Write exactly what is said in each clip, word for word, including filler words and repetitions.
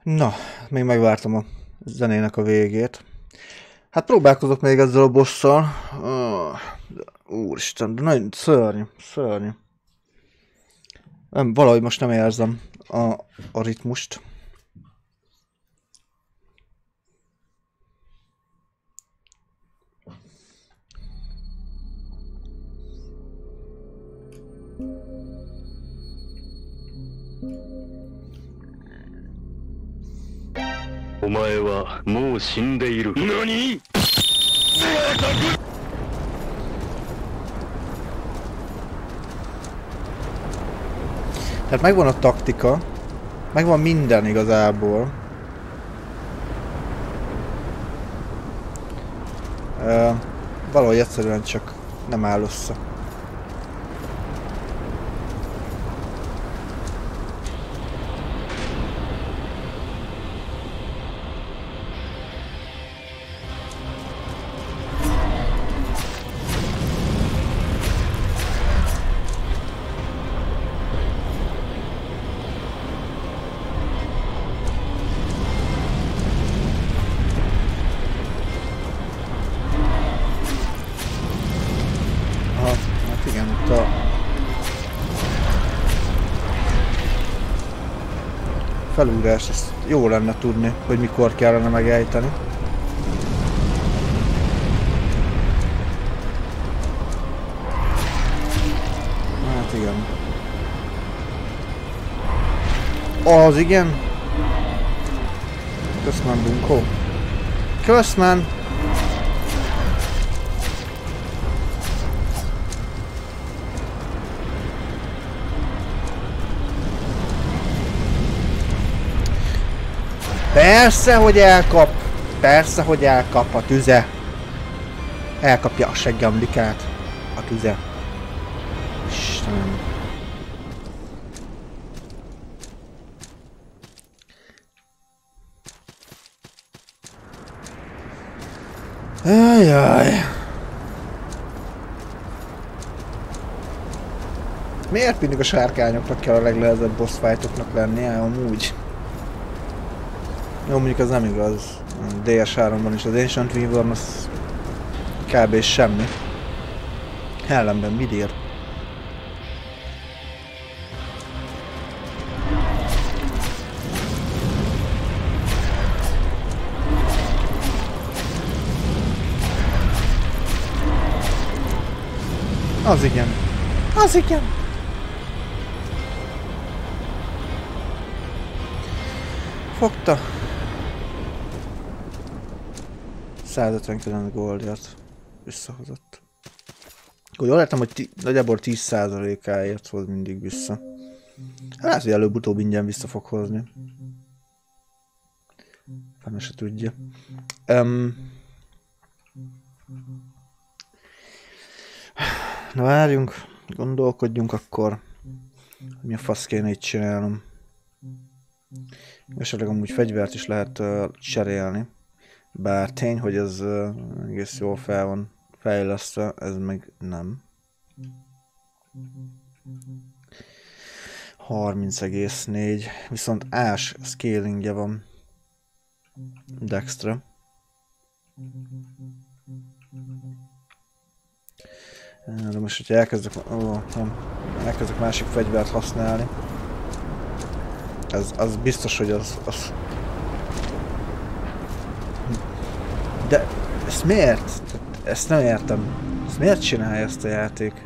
Na, még megvártam a zenének a végét. Hát próbálkozok még ezzel a bosszal. Uh, úristen, de nagyon szörnyű, szörnyű. Nem, valahogy most nem érzem a, a ritmust. Nani? Tehát megvan a taktika, megvan minden igazából. Uh, valahogy egyszerűen csak nem áll össze. Felúrás, ezt jó lenne tudni, hogy mikor kellene megejteni. Hát igen. Az igen. Köszönöm, bunkó. Köszönöm. Persze, hogy elkap! Persze, hogy elkap a tüze! Elkapja a seggemlikát a tüze. Istenem. Ajjaj. Miért mindig a sárkányoknak kell a legnehezebb boss fightoknak lennie, amúgy? Jó, mondjuk az nem igaz. dé es háromban is az Ancient Weaver az kb. Semmi. Ellenben mit ír? Az igen. Az igen. Fogta. százötvenkilenc goldját visszahozott. Akkor jól értem, hogy nagyjából tíz százalékáért hoz mindig vissza. Hát, hogy előbb-utóbb ingyen vissza fog hozni. Fene se tudja. Um, na várjunk, gondolkodjunk akkor, mi a fasz kéne itt csinálnom. Esetleg amúgy fegyvert is lehet uh, cserélni. Bár tény, hogy ez uh, egész jól fel van fejlesztve, ez meg nem. harminc egész négy, viszont ás scalingje van Dextre. De most, hogyha elkezdek, ó, nem, elkezdek másik fegyvert használni, ez, az biztos, hogy az, az... De ezt miért? Ezt nem értem. Ezt miért csinálja ezt a játék?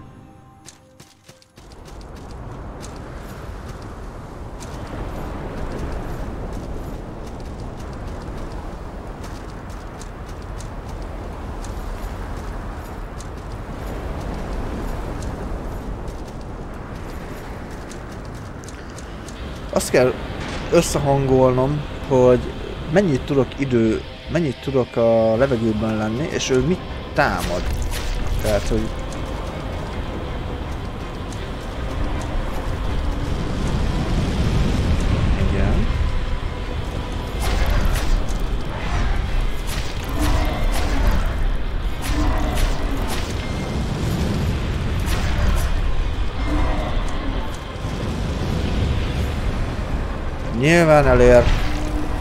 Azt kell összehangolnom, hogy mennyit tudok idő, mennyit tudok a levegőben lenni, és ő mit támad. Tehát, hogy... Igen. Nyilván elér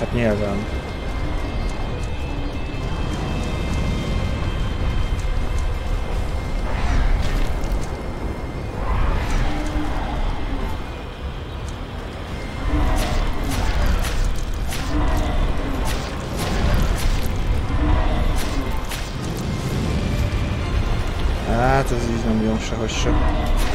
Hát nyilván. Hát ez így nem jó sehogy sem.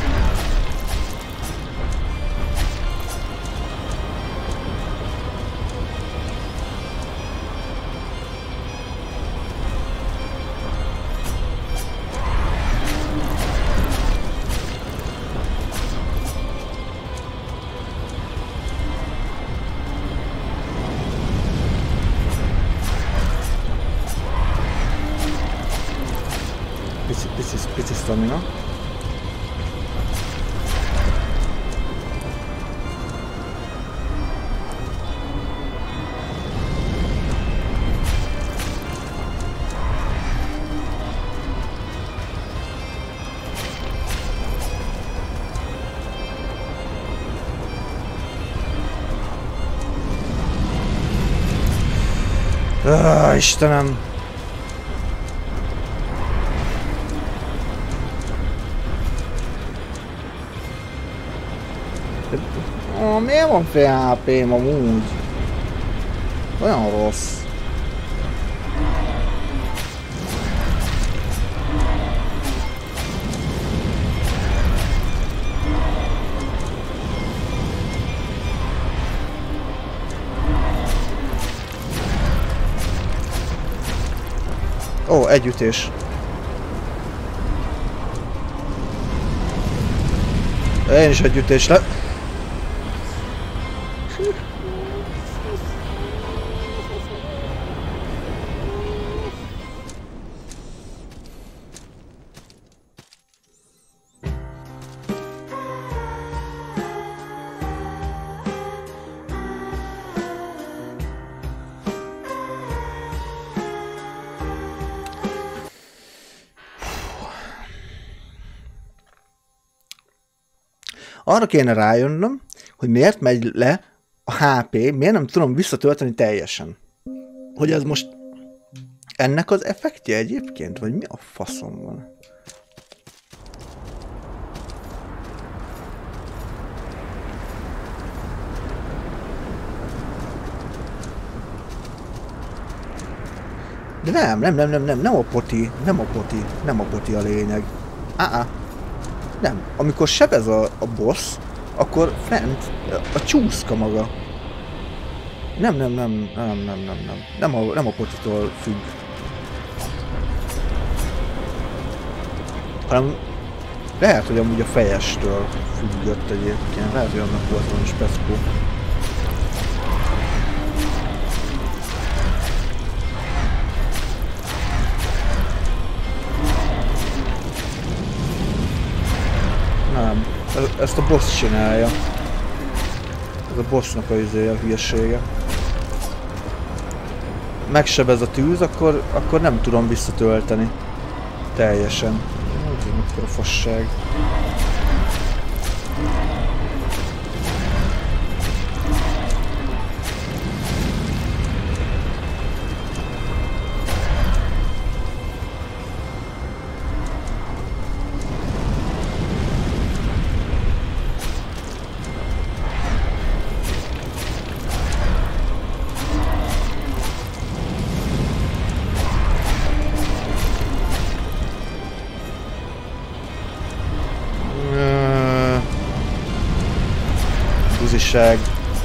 Pici, pici, pici stamina. Ah, Istenem! Oh, miért van fél há pém amúgy? Olyan rossz. Ó, oh, egy ütés. Én is egy ütés le... Arra kéne rájönnöm, hogy miért megy le a há pé, miért nem tudom visszatölteni teljesen. Hogy ez most ennek az effektje egyébként, vagy mi a faszom van? De nem, nem, nem, nem, nem, nem a poti, nem a poti, nem a poti a lényeg. Á-á. Nem, amikor sebez a, a boss, akkor fent a csúszka maga. Nem, nem, nem, nem, nem, nem, nem. Nem a, nem a potitól függ. Hanem lehet, hogy amúgy a fejestől függött egyébként. Lehet, hogy annak volt valami speckó. Nem, ezt a boss csinálja. Ez a bossnak a izéje, a hülyesége. Megsebez a tűz, akkor, akkor nem tudom visszatölteni. Teljesen. Ez mekkora fasság. Buziság.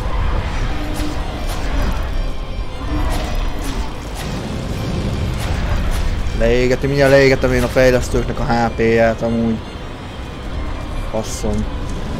Leégeti, mindjárt leégetem én a fejlesztőknek a há péját amúgy. Faszom.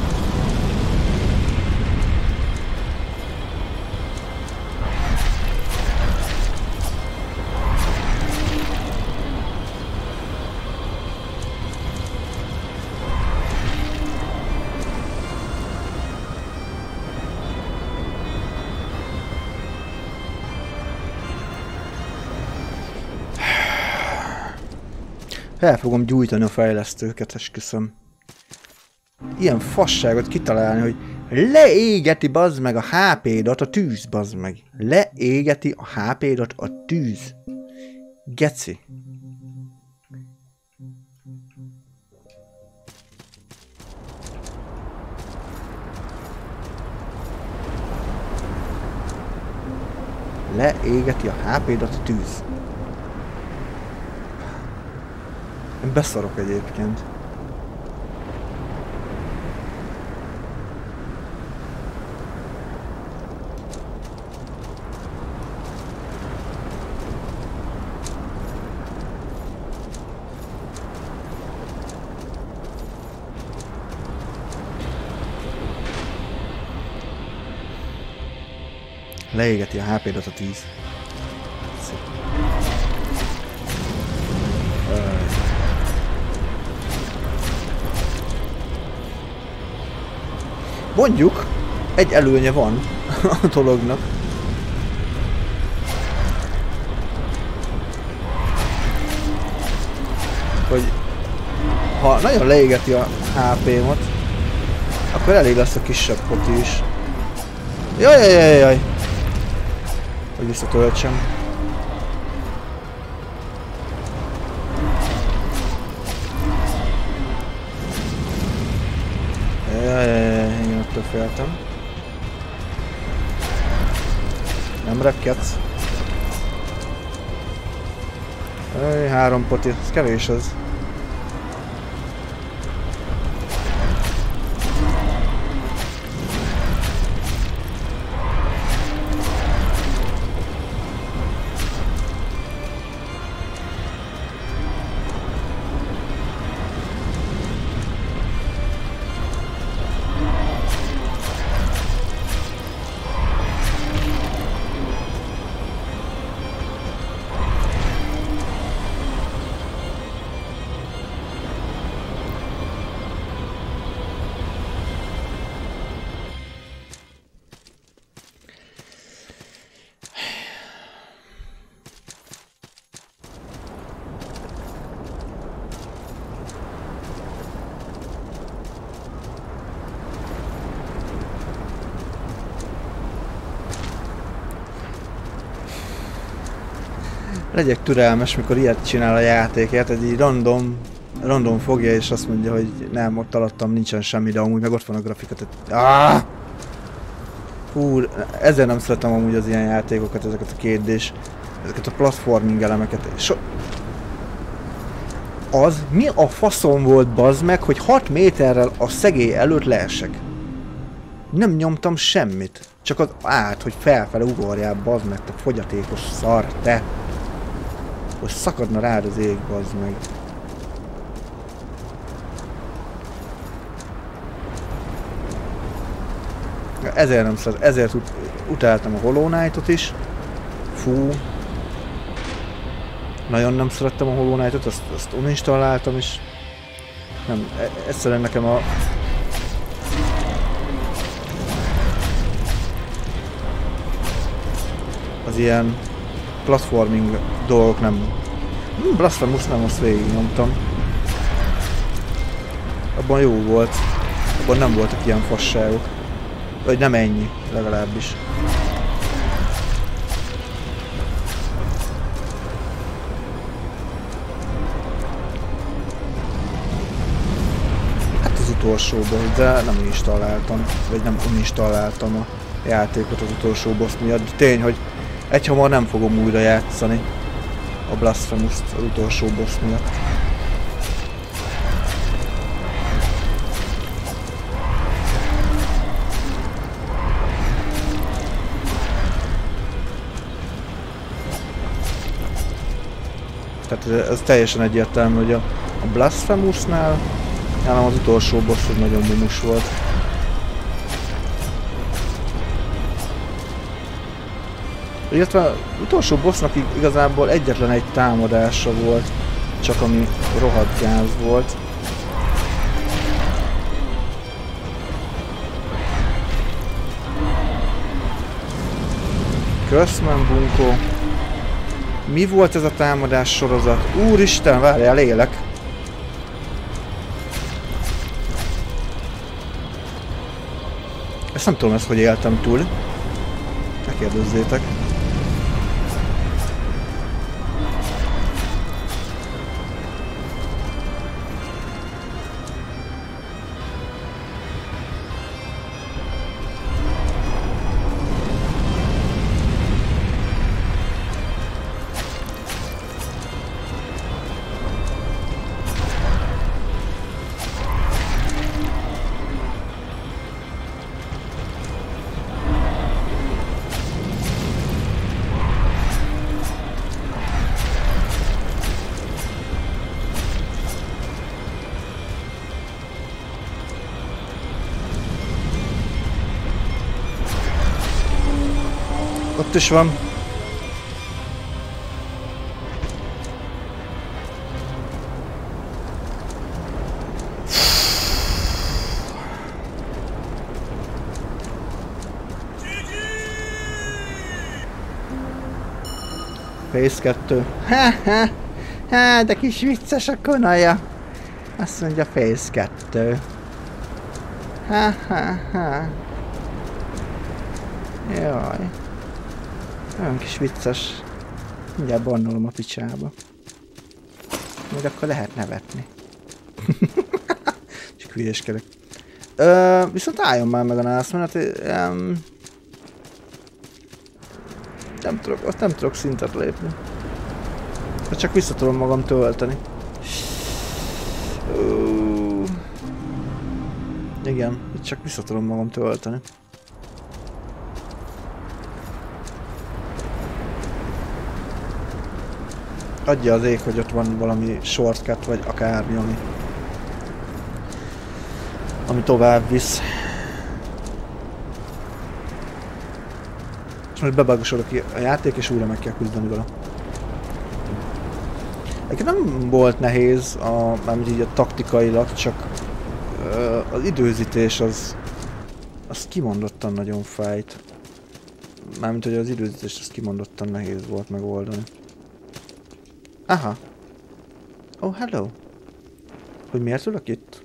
Fel fogom gyújtani a fejlesztőket, esküszöm. Ilyen fasságot kitalálni, hogy Leégeti, bazd meg, a há pé-dat a tűz, bazd meg. Leégeti a há pé-dat a tűz. Geci. Leégeti a há pé-dat a tűz. Én beszarok egyébként. Leégeti a há pé-dat a tűz. Mondjuk, egy előnye van a dolognak. Hogy ha nagyon leégeti a há pé-mat, akkor elég lesz a kisebb poti is. Jaj, jaj, jaj, jaj. Hogy visszatöltsem. Jaj, jaj, jaj, én attól féltem. Nem repkedsz. Jaj, három poti, ez kevés az. Legyek türelmes, mikor ilyet csinál a játékért, egy így random, random fogja és azt mondja, hogy nem, ott alattam nincsen semmi, de amúgy meg ott van a grafika, tehát... Ah! Hú, ezzel nem szeretem amúgy az ilyen játékokat, ezeket a kétdés, ezeket a platforming elemeket. So... Az mi a faszom volt, bazd meg, hogy hat méterrel a szegély előtt leesek? Nem nyomtam semmit, csak az át, hogy felfele ugorjál, bazd meg, te fogyatékos szar, te! Hogy szakadna rád az ég, bazd meg. Ezért nem szeret, ezért ut utáltam a Hollow Knight-ot is. Fú. Nagyon nem szerettem a Hollow Knight-ot, azt, azt uninstalláltam is. Nem, egyszerűen nekem a... az ilyen platforming dolgok nem... Hm, Blasphemous nem, azt végignyomtam. Abban jó volt. Abban nem voltak ilyen fasságok. Vagy nem ennyi, legalábbis. Hát az utolsóban, de nem installáltam. Vagy nem uninstalláltam a játékot az utolsó boss miatt. De tény, hogy egyhamar nem fogom újra játszani a Blasphemous-t az utolsó boss miatt. Tehát ez teljesen egyértelmű, hogy a, a Blasphemous-nál nálam az utolsó boss hogy nagyon mumus volt. Illetve az utolsó bossnak igazából egyetlen egy támadása volt, csak ami rohadt gáz volt. Köszönöm, bunkó. Mi volt ez a támadás sorozat? Úristen, várjál, élek! Ezt nem tudom, ezt hogy éltem túl. Ne kérdezzétek. Ott is van. Phase kettő. Ha, ha, ha, de kis vicces a konaja. Azt mondja Phase kettő. Ha, ha, ha. Jaj. Olyan kis vicces. Mindjárt bannolom a picsába. Még akkor lehet nevetni. Csak hülyéskedek. Ö, viszont álljon már meg a nász, mert um, nem tudok, ott nem tudok szintet lépni. De csak vissza tudom magam tölteni. Uh, igen, itt csak vissza tudom magam tölteni. Adja az ég, hogy ott van valami shortcut, vagy akármi, ami, ami tovább visz. És most bebagosodok ki a játék, és újra meg kell küzdeni vele. Egyébként nem volt nehéz, a, mármint így a taktikailag, csak ö, az időzítés az, az kimondottan nagyon fájt. Mármint, hogy az időzítés az kimondottan nehéz volt megoldani. Aha. Oh, hello. Hogy miért ülök itt?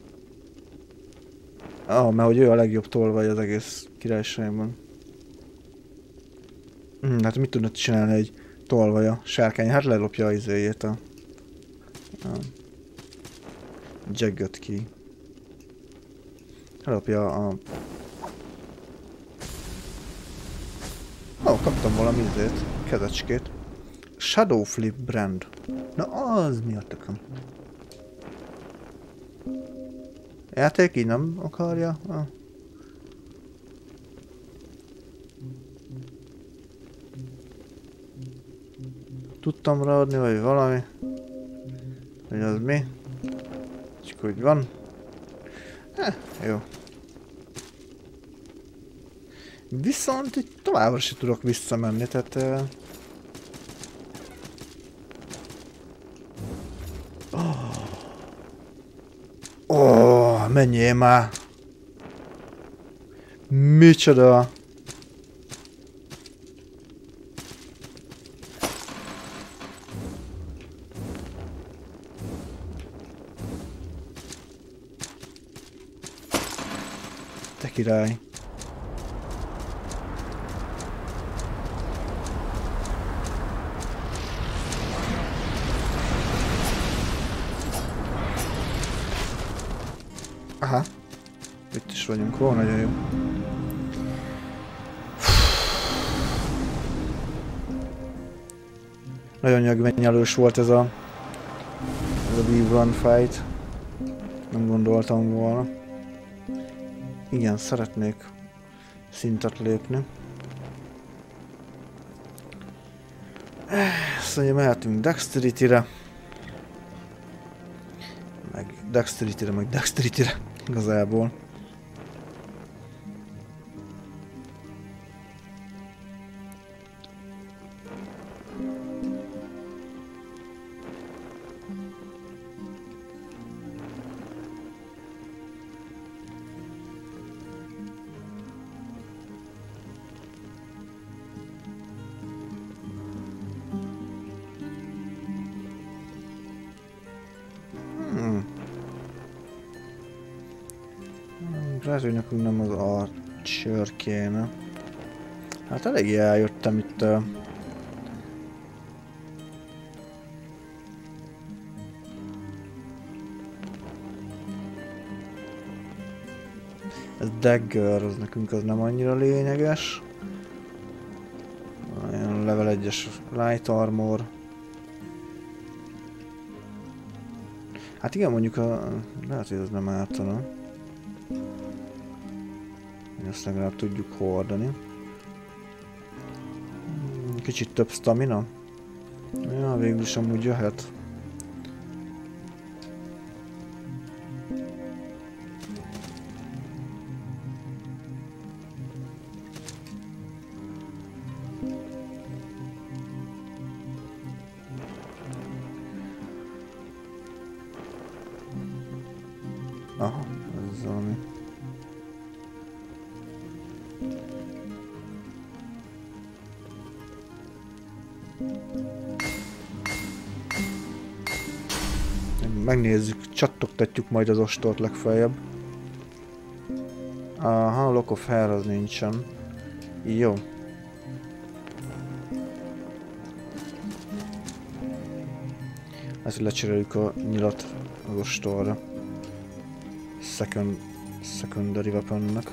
Ah, mert hogy ő a legjobb tolvaj az egész királyságban. Hmm, hát mit tudna csinálni egy tolvaja? Sárkány, hát lelopja az izéjét a... a... Jaggot ki. Lelopja a... Ó, oh, kaptam valami izét, kezecskét. Shadow Flip brand. Na az mi a tököm? Játék így nem akarja? Ah. Tudtam ráadni, vagy valami? Hogy az mi? Csak úgy van. Eh, jó. Viszont itt továbbra sem tudok visszamenni, tehát... Uh... Oh, menjél már! Micsoda! Te király! Aha. Itt is vagyunk. Ó, nagyon jó. Nagyon nyögvenyelős volt ez a... ez a Weave fight. Nem gondoltam volna. Igen, szeretnék szintet lépni. Ezt mondja, mehetünk Dexterity-re. Meg Dexterity-re, meg Dexterity-re. Igazából. Lehet, hogy nekünk nem az art Sör kéne. Hát eléggé eljöttem itt. Uh... Ez dagger, az nekünk az nem annyira lényeges. Olyan level egyes light armor. Hát igen, mondjuk a... lehet, hogy ez nem ártana. Ezt legalább tudjuk hordani. Kicsit több stamina. Ja, végül is amúgy jöhet. Aha, ez valami. Megnézzük, csattogtatjuk majd az ostort legfeljebb. Aha, Lock of Hair az nincsen. Jó. Ezt lecseréljük a nyilat az ostorra. Second, secondary weaponnek.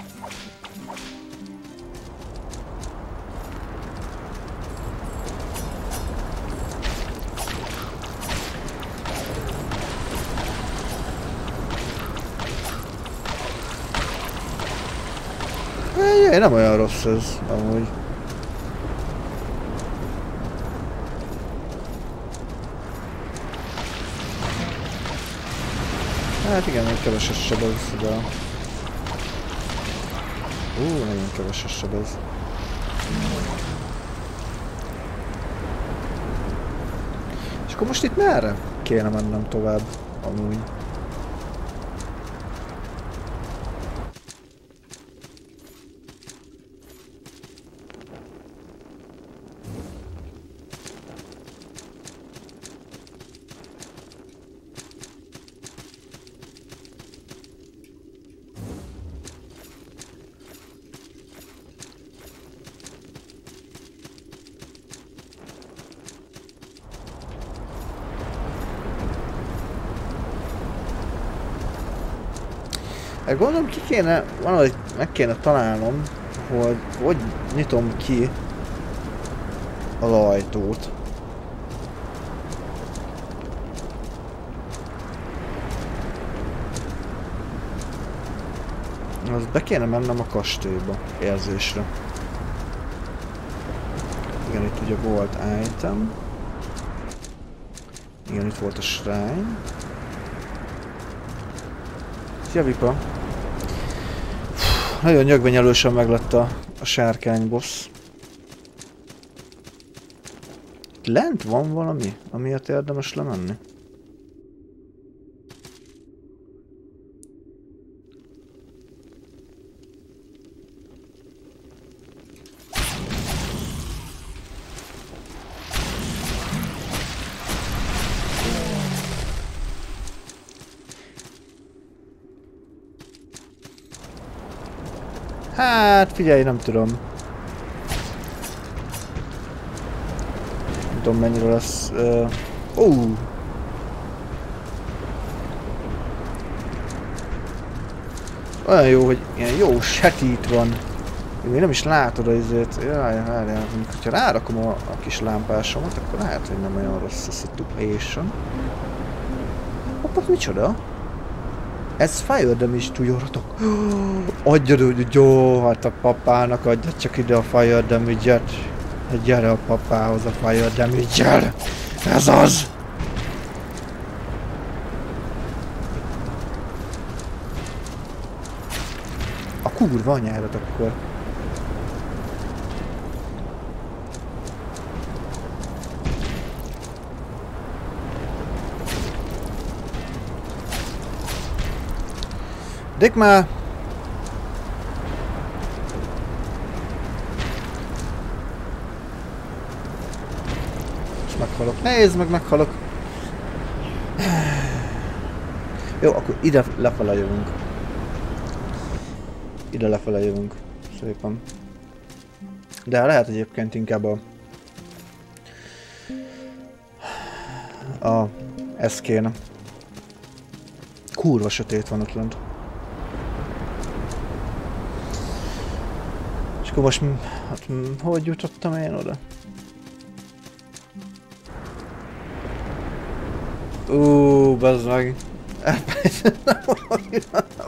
Jaj, nem olyan rossz ez, amúgy. Hát igen, még keveses sebez, de... Ú, nagyon keveses sebez. És akkor most itt merre kéne mennem tovább, amúgy? Gondolom ki kéne, valahogy meg kéne találnom, hogy hogy nyitom ki az ajtót. Az be kéne mennem a kastélyba, érzésre. Igen, itt ugye volt item. Igen, itt volt a shrine. Szia Vipa! Nagyon nyögvenyelősen meglett a, a sárkány boss. Lent van valami, amiért érdemes lemenni? Hát figyelj, nem tudom. Nem tudom mennyire lesz... Uh, uh. Olyan jó, hogy ilyen jó setít van. Még nem is látod az izét. Jaj, várjál, hogyha rárakom a, a kis lámpásomat, akkor lehet, hogy nem olyan rossz a situation. Hoppá, micsoda? Ez fire damage tudjoratok. Adjad, hogy jó, hát a papának adja csak ide a fire damage-et. Gyere a papához a fire damage-el. Ez az! A kurva anyárat akkor. Dik már! És meghalok. Nézd meg, meghalok. Jó, akkor ide lefele jövünk. ide lefele jövünk szépen. De lehet egyébként inkább a... a... ez kéne. Kurva sötét van ott lent. És akkor most... hát, hogy jutottam én oda? Uuuuh, bazd meg. Elfelejtettem, hogy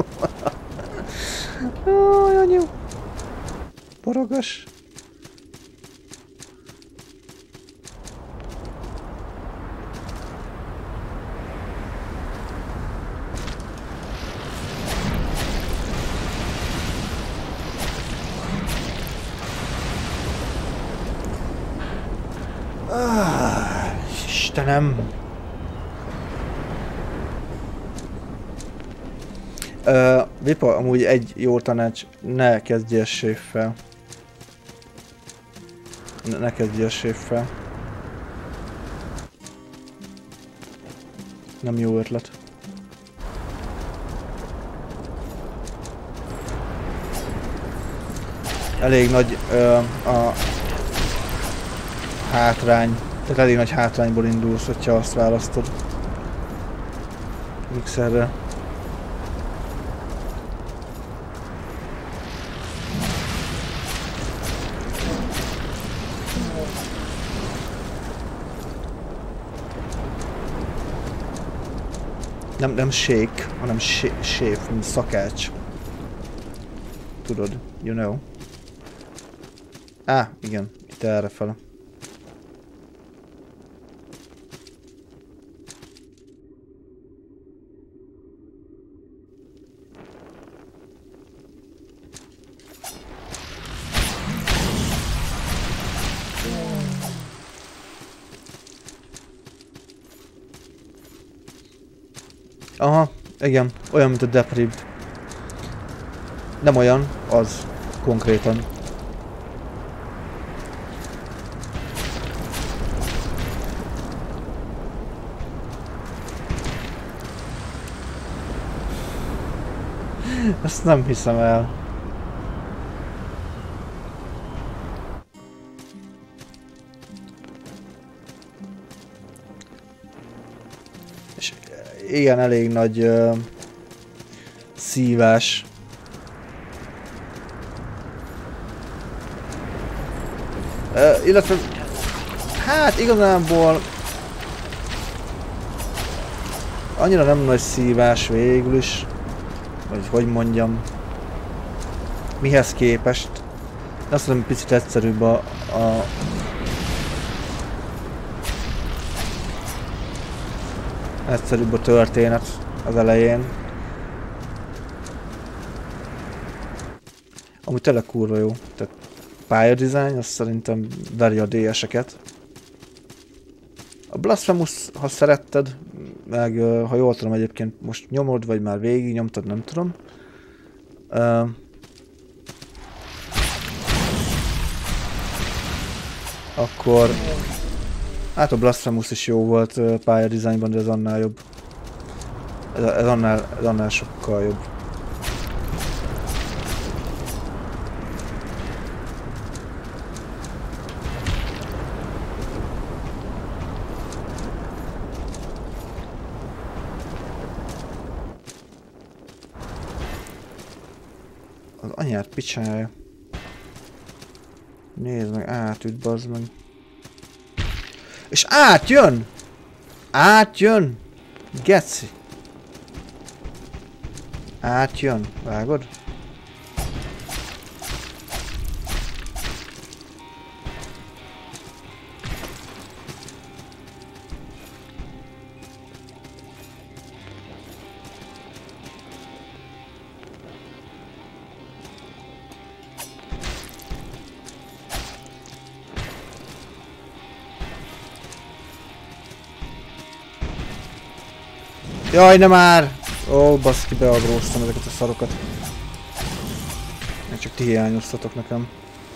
Ój, anyu. Porogas. Ah, Istenem. Uh, Vipa, amúgy egy jó tanács, ne kezdjél séffel. Ne, ne kezdjél séffel. Nem jó ötlet. Elég nagy uh, a hátrány, tehát elég nagy hátrányból indulsz, hogyha azt választod. Mixerre. Nem, nem shake, hanem shave, mint szakács. Tudod, you know. Á, ah, igen, itt errefele. Aha, igen, olyan, mint a Deprived. Nem olyan, az konkrétan. Ezt nem hiszem el. És igen, elég nagy uh, szívás. Uh, illetve, hát igazából annyira nem nagy szívás végül is, vagy hogy mondjam, mihez képest. Azt hiszem, picit egyszerűbb a, a egyszerűbb a történet az elején. Amúgy tényleg kurva jó. Tehát pályadizájn, azt szerintem veri a dé eseket. A Blasphemous, ha szeretted, meg ha jól tudom egyébként most nyomod, vagy már végig nyomtad, nem tudom. Uh, akkor... Hát a Blasphemous is jó volt uh, pályadizájnban, de ez annál jobb. Ez, ez, annál, ez annál sokkal jobb. Az anyát picsája. Nézd meg, átüt, bazd meg. És átjön! Átjön! Geci! Átjön, vágod? Jaj, nem már! Ó, baszki, beagróztam ezeket a szarokat. Még csak ti hiányoztatok nekem.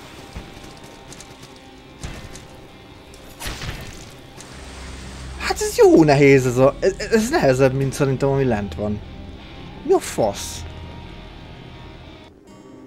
Hát ez jó nehéz ez a... Ez, ez nehezebb, mint szerintem ami lent van. Mi a fasz?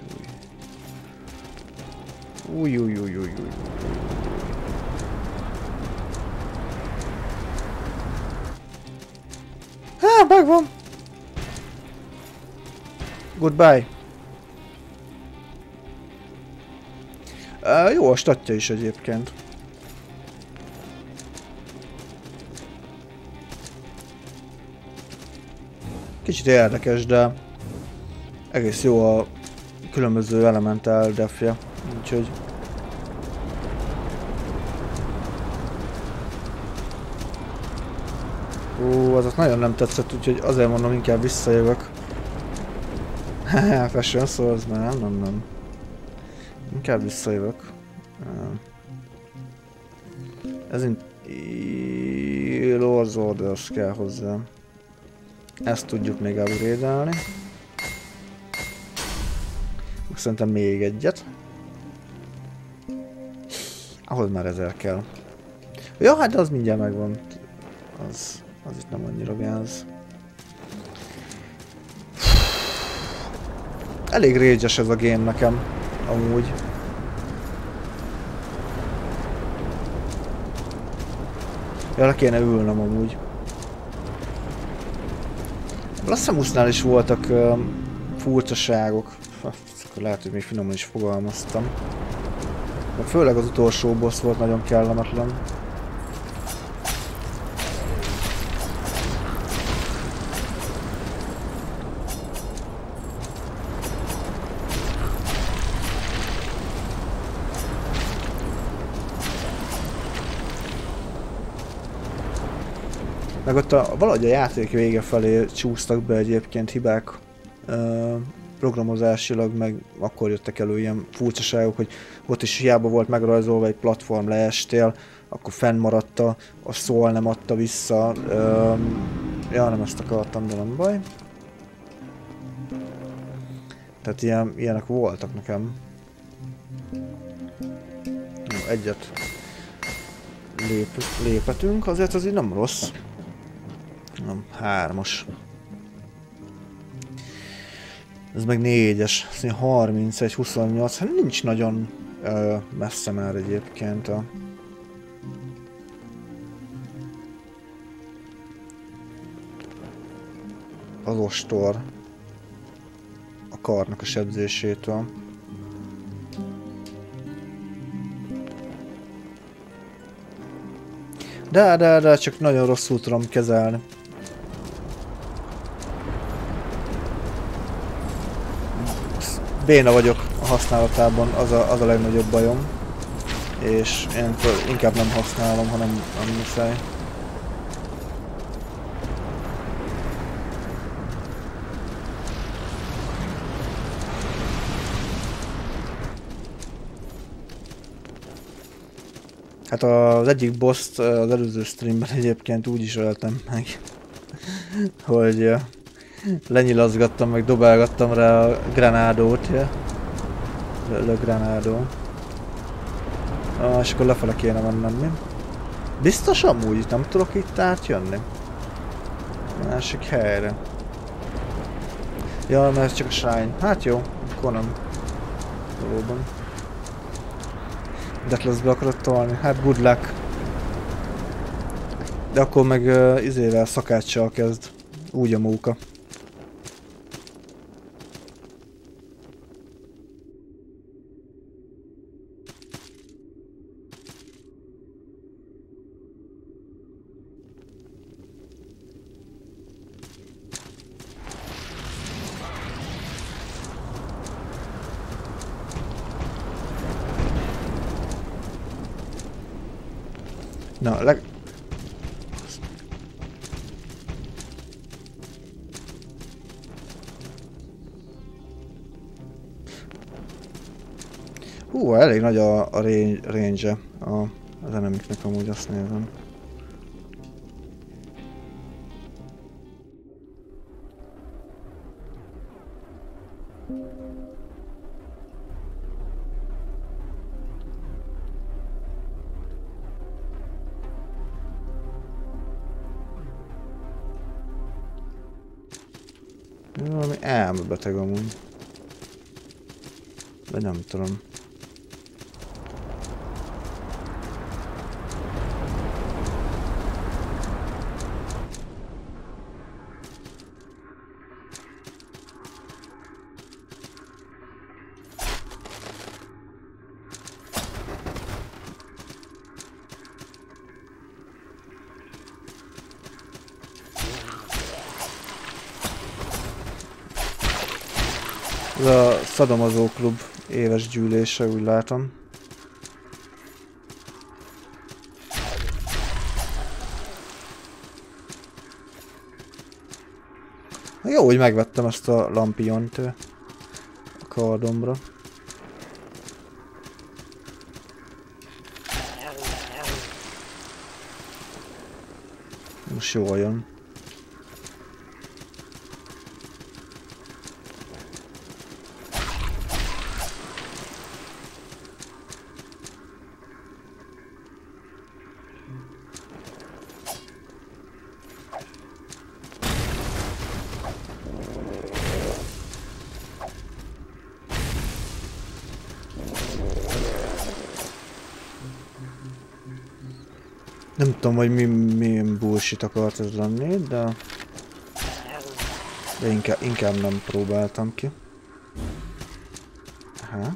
Új, új, új, új, új. Há, bug van! Goodbye. Uh, jó a statja is egyébként. Kicsit érdekes, de egész jó a különböző elemental defje, úgyhogy... Ó, azok nagyon nem tetszett, úgyhogy azért mondom, inkább visszajövök. Haha, Fashion Souls, nem, nem, nem. Inkább visszajövök. Ez Lord's Orders kell hozzá. Ezt tudjuk még upgrade-elni. Szerintem még egyet. Ahhoz már ezer kell. Ja, hát az mindjárt megvan. Az, az itt nem annyira gáz. Elég rage-es ez a game nekem, amúgy. Ja, le kéne ülnöm amúgy. Lasszamusznál is voltak uh, furcsaságok. Lehet, hogy még finoman is fogalmaztam. De főleg az utolsó boss volt nagyon kellemetlen. Meg ott a, valahogy a játék vége felé csúsztak be egyébként hibák uh, programozásilag, meg akkor jöttek elő ilyen furcsaságok, hogy ott is hiába volt megrajzolva egy platform, leestél, akkor fennmaradt a, a szól, nem adta vissza. Uh, ja, nem ezt akartam, de nem baj. Tehát ilyen, ilyenek voltak nekem. Jó, egyet lép, lépetünk, azért az így nem rossz. Nem, hármas. Ez meg négyes. Ez harmincegy, huszonnyolc. Hát nincs nagyon ö, messze már egyébként a... az ostor. A karnak a sebzésétől. De, de, de csak nagyon rosszul tudom kezelni. Béna vagyok a használatában, az a, az a legnagyobb bajom. És én inkább nem használom, hanem nem muszáj. Hát az egyik boss-t az előző streamben egyébként úgy is öltem meg, hogy lenyilazgattam, meg dobálgattam rá a granádót, ja. Le, le granádó. Ah, és akkor lefele kéne mennem, mi? Biztos amúgy nem tudok itt átjönni? Másik helyre. Ja, mert csak a shrine. Hát jó, akkor nem. Valóban. Deathless-be akarod tolni? Hát good luck. De akkor meg uh, izével, szakáccsal kezd. Úgy a móka. Na, leg... Hú, elég nagy a, a range-e az enemiknek, amúgy azt nézem. Valami elmebeteg amúgy. De nem tudom. Ez a Szadomazó Klub éves gyűlése, úgy látom. Jó, hogy megvettem ezt a lampiont a kardomra. most jól jön. Nem tudom, hogy mi, milyen bullshit akart ez lenni, de... De inkább, inkább nem próbáltam ki. Aha.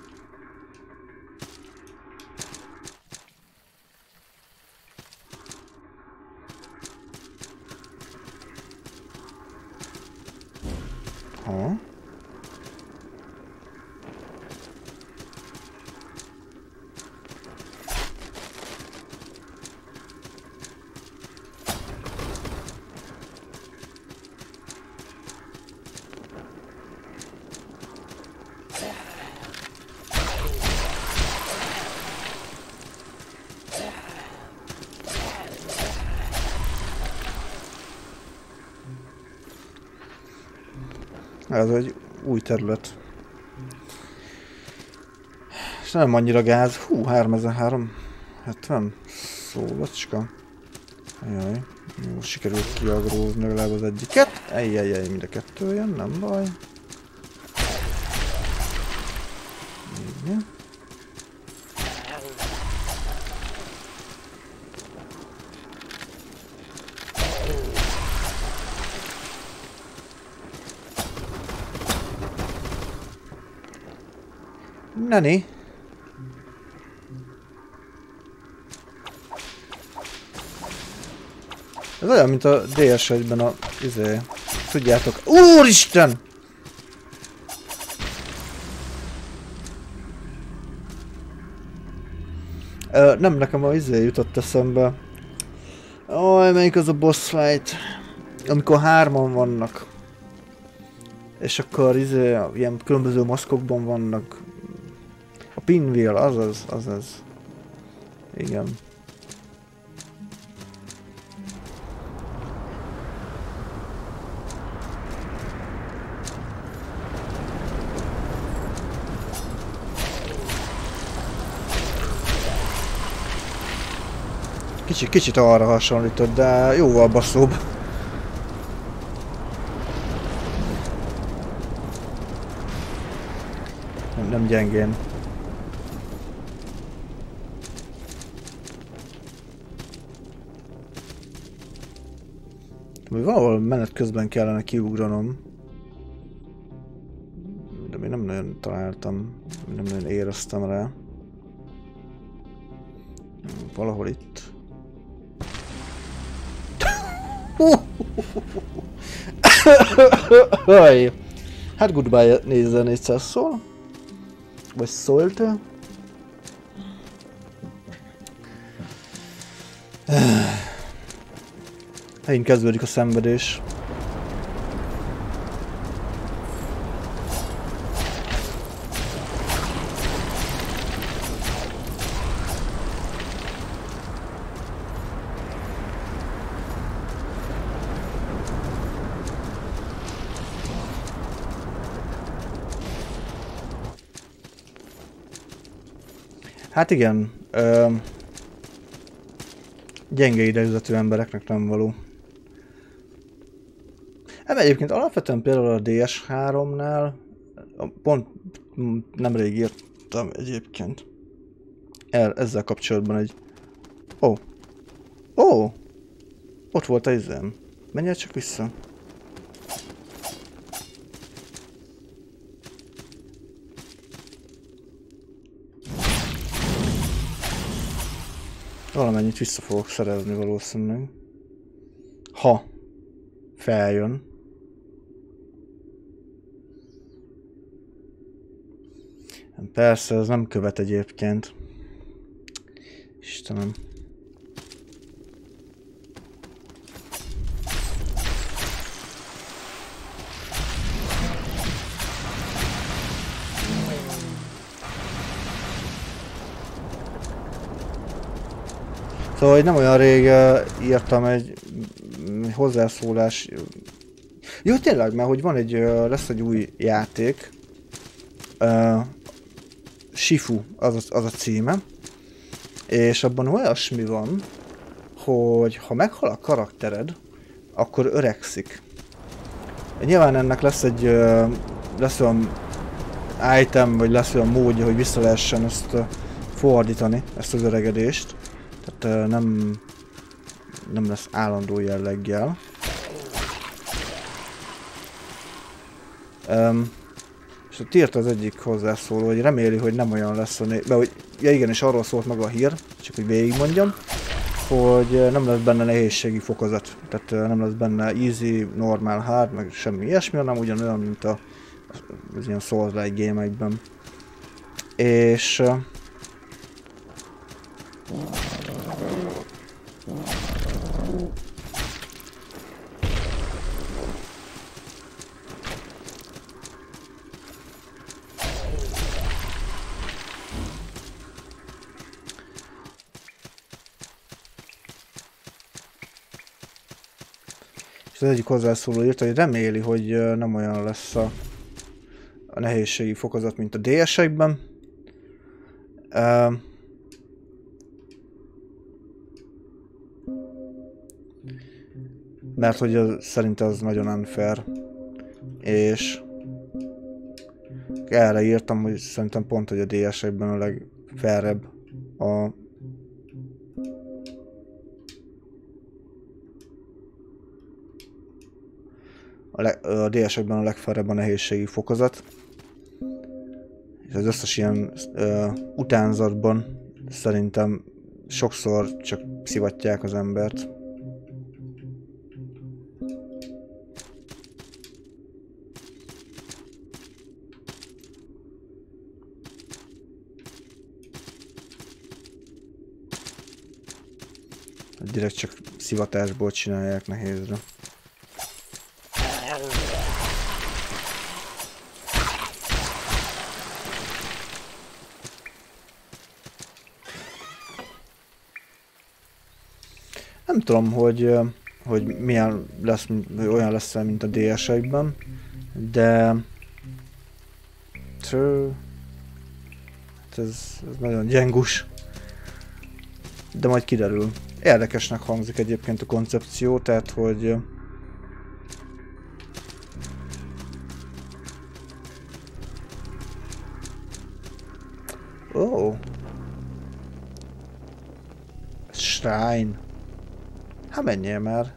Ha. Ez egy új terület. És nem annyira gáz. Hú, háromezerhárom hetven. Szólocska. Ajaj. Jó, sikerült kiagrózni legalább az egyiket. Ejjjjjjj, mind a kettő jön, nem baj. Igen. Nani? Ez olyan, mint a dé es egyben a... izé... Tudjátok... Úristen! Ö, nem, nekem a izé jutott eszembe. Aj, melyik az a boss fight? Amikor hárman vannak. És akkor izé, ilyen különböző maszkokban vannak. A Pinwheel, azaz, azaz. Igen. Kicsit, kicsit arra hasonlított, de jóval baszóbb. Nem, nem gyengén. Valahol menet közben kellene kiugranom. De még nem nagyon találtam, nem nagyon éreztem rá. Valahol itt. Hát goodbye négyszáz szól. Vagy szólt. Megint kezdődik a szenvedés. Hát igen, ö, gyenge idegzetű embereknek nem való. Hát egyébként alapvetően például a dé es háromnál, pont nemrég írtam egyébként el, ezzel kapcsolatban egy... Ó! Oh. Ó! Oh. Ott volt a izem. Menj el csak vissza. Valamennyit vissza fogok szerezni valószínűleg. Ha feljön. Persze, ez nem követ egyébként. Istenem. Szóval, hogy nem olyan rég uh, írtam egy um, hozzászólás. Jó, tényleg, mert hogy van egy, uh, lesz egy új játék. Uh, Shifu, az a, az a címe. És abban olyasmi van, hogy ha meghal a karaktered, akkor öregszik. Nyilván ennek lesz egy, uh, lesz olyan item, vagy lesz olyan módja, hogy vissza lehessen ezt uh, fordítani, ezt az öregedést. Tehát uh, nem, nem lesz állandó jelleggel. Um, és ott írt az egyik hozzászóló, hogy reméli, hogy nem olyan lesz a né... De hogy, ja igen, és arról szólt meg a hír, csak hogy végigmondjam, hogy nem lesz benne nehézségi fokozat. Tehát nem lesz benne easy, normal, hard, meg semmi ilyesmi, hanem ugyanolyan, mint a, az ilyen Souls-like game-ekben. És... És az egyik hozzászóló írta, hogy reméli, hogy nem olyan lesz a, a nehézségi fokozat, mint a dé es-ekben. Uh, mert hogy az, szerinte az nagyon unfair. És erre írtam, hogy szerintem pont, hogy a dé es-ekben a legfairebb a a dé es-ekben a legfelrebb a nehézségi fokozat. És az összes ilyen uh, utánzatban szerintem sokszor csak szivatják az embert. Direkt csak szivatásból csinálják nehézre. Nem tudom, hogy, hogy milyen lesz, olyan lesz, mint a dé es-ekben, de ez, ez nagyon gyengus, de majd kiderül. Érdekesnek hangzik egyébként a koncepció, tehát hogy ó, oh. Shrine. Hát menjél már.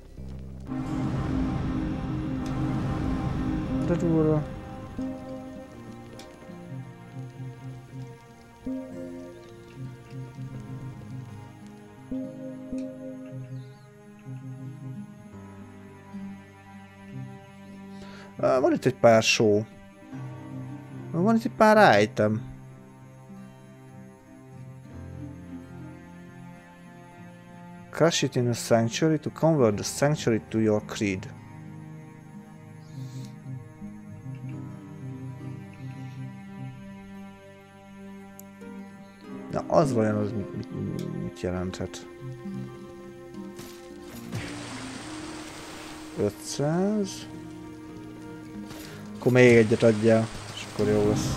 De durva. Van itt egy pár show. Van itt egy pár item. Crush it in a sanctuary to convert the sanctuary to your creed. Na, az vajon az mit, mit, mit jelenthet? ötszáz. Akkor még egyet adjál, és akkor jó lesz.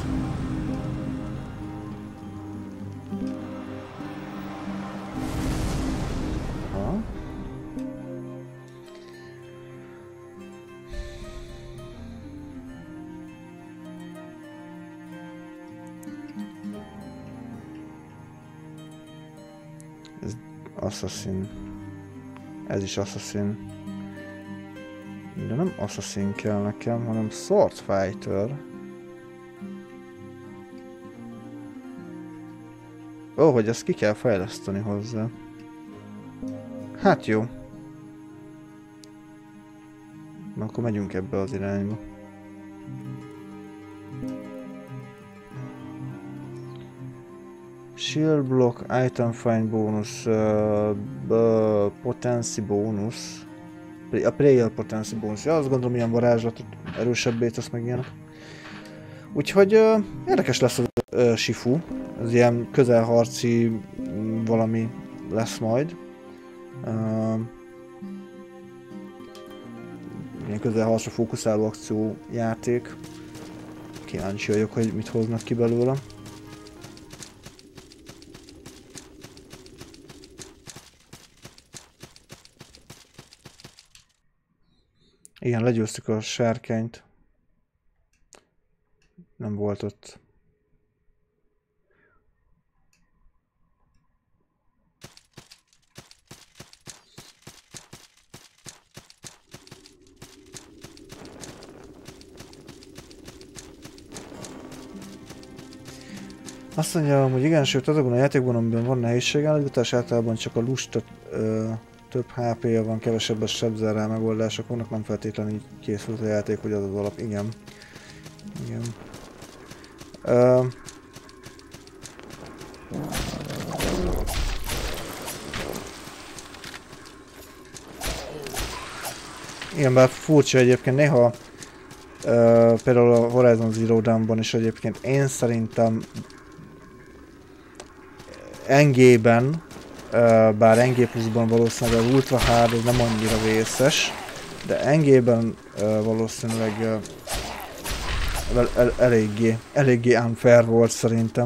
Assassin. Ez is Assassin. De nem Assassin kell nekem, hanem Sword Fighter. Ó, hogy ezt ki kell fejleszteni hozzá. Hát jó. Na, akkor megyünk ebbe az irányba. Shield block, item find bonus, uh, potency bonus, a prayer potency bonus. Ja, azt gondolom, ilyen varázslatot erősebbé tesz meg ilyenek. Úgyhogy uh, érdekes lesz a uh, Shifu, ez ilyen közelharci valami lesz majd. Uh, ilyen közelharcra fókuszáló akció játék. Kíváncsi vagyok, hogy mit hoznak ki belőle. Igen, legyőztük a sárkányt. Nem volt ott. Azt mondja, hogy igen, sőt azokban a játékban, amiben van nehézségállítás, általában csak a lusta ö, több há pé-je van, kevesebb a sebzárrá megoldások vannak, nem feltétlenül így készült a játék, hogy az az alap. Igen. Igen. Ö, igen, bár furcsa egyébként néha ö, például a Horizon Zero Dawn-ban is egyébként én szerintem en gé-ben, bár en gé pluszban valószínűleg az Ultra Hard az nem annyira vészes, de en gé-ben valószínűleg el, el, eléggé, eléggé unfair volt szerintem.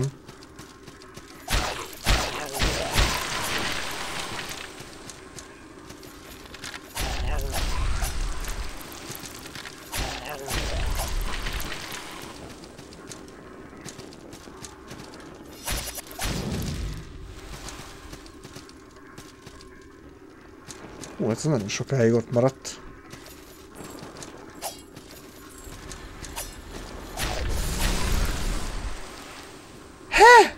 Ó, ez nagyon sokáig ott maradt. Hé!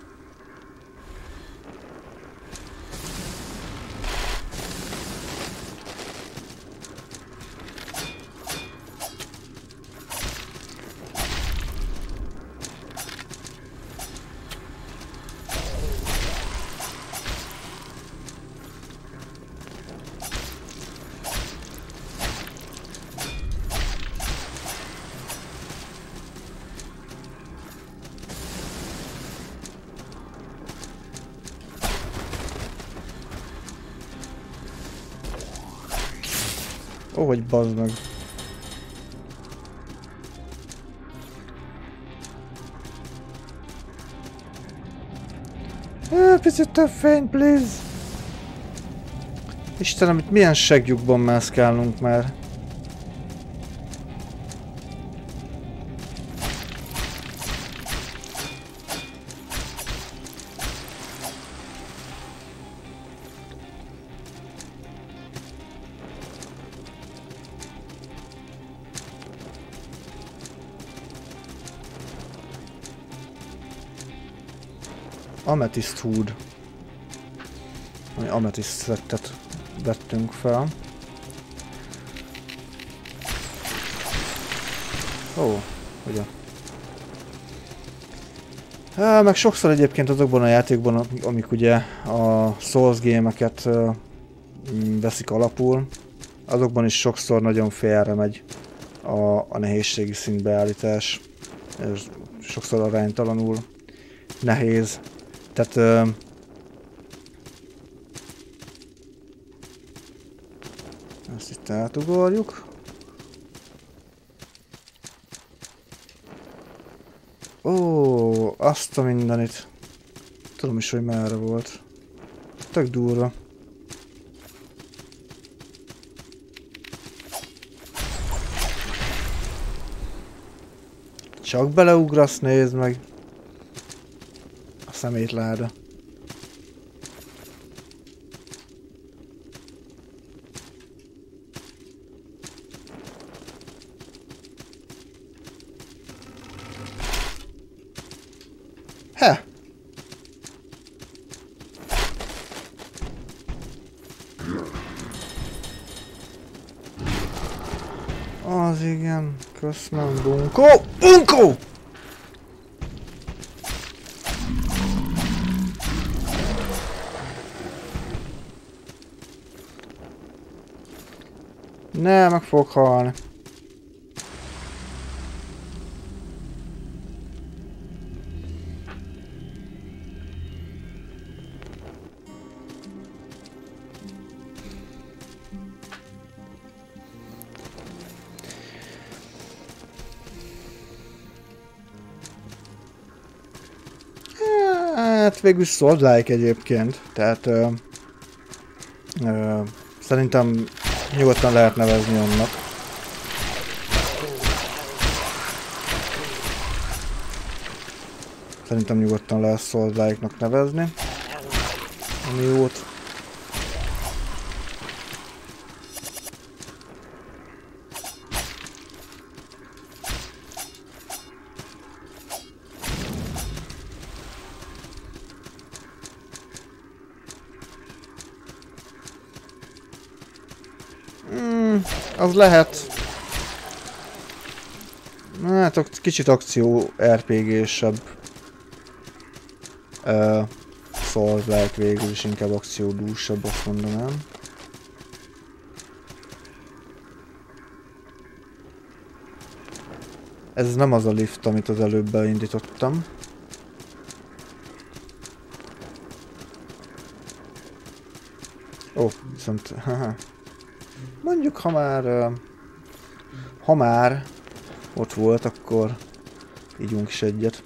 Ó, hogy bazd meg. Ah, picit több fény, please. Istenem, itt milyen seglyukban mászkálunk már. Amethyst húd. Ami amethyst szettet vettünk fel. Ó, ugye. Há, meg sokszor egyébként azokban a játékban, amik ugye a Souls gémeket uh, veszik alapul, azokban is sokszor nagyon félre megy a, a nehézségi szintbeállítás. Ez sokszor aránytalanul nehéz. Tehát uh, ezt itt átugorjuk. Ó, azt a mindenit. Tudom is, hogy merre volt. Tök durva. Csak beleugrasz, nézd meg. A szemétláda. He! Az igen, köszönöm, bunkó! Bunkó! Ne, meg fog halni. Hát végül Souls-like egyébként, tehát ö, ö, szerintem nyugodtan lehet nevezni annak. Szerintem nyugodtan lehet Souls-like-nak nevezni. Ami jót. Hmm, az lehet. Hát kicsit akció er pé gésebb. Uh, Souls-like végül is inkább akciódúsabb, azt mondanám. Ez nem az a lift, amit az előbb beindítottam. Ó, oh, viszont... Haha. Mondjuk, ha már... Uh, ha már ott volt, akkor ígyunk is egyet.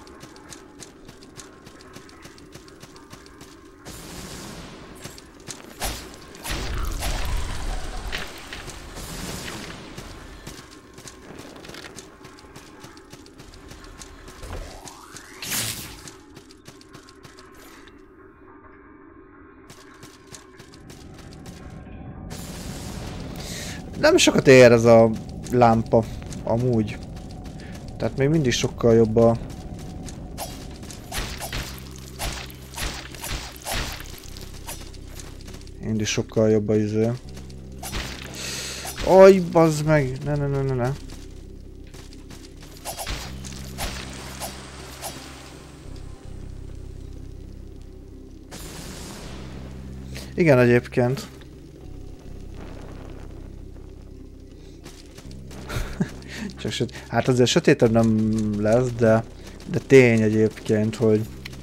Nem sokat ér ez a lámpa, amúgy. Tehát még mindig sokkal jobb a... Mindig sokkal jobb a izé. Aj, bazd meg! Ne, ne, ne, ne, ne. Igen, egyébként. Csak söt... Hát azért sötétebb nem lesz, de, de tény egyébként, hogy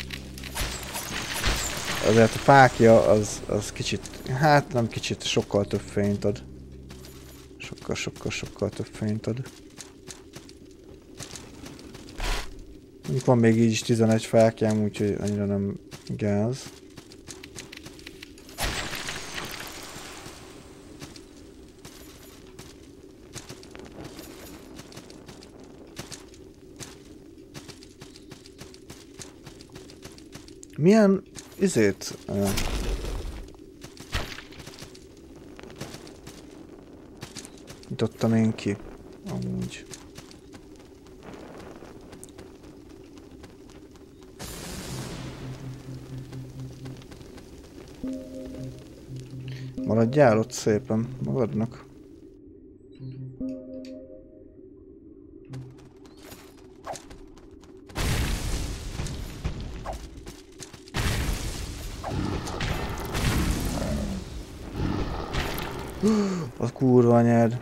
azért a fákja az, az kicsit, hát nem kicsit, sokkal több fényt ad. Sokkal, sokkal, sokkal több fényt ad. Van még így is tizenegy fákjám, úgyhogy annyira nem gáz. Milyen izét... Uh, nyitottam én ki, amúgy. Maradjál ott szépen, magadnak. A kurva anyád.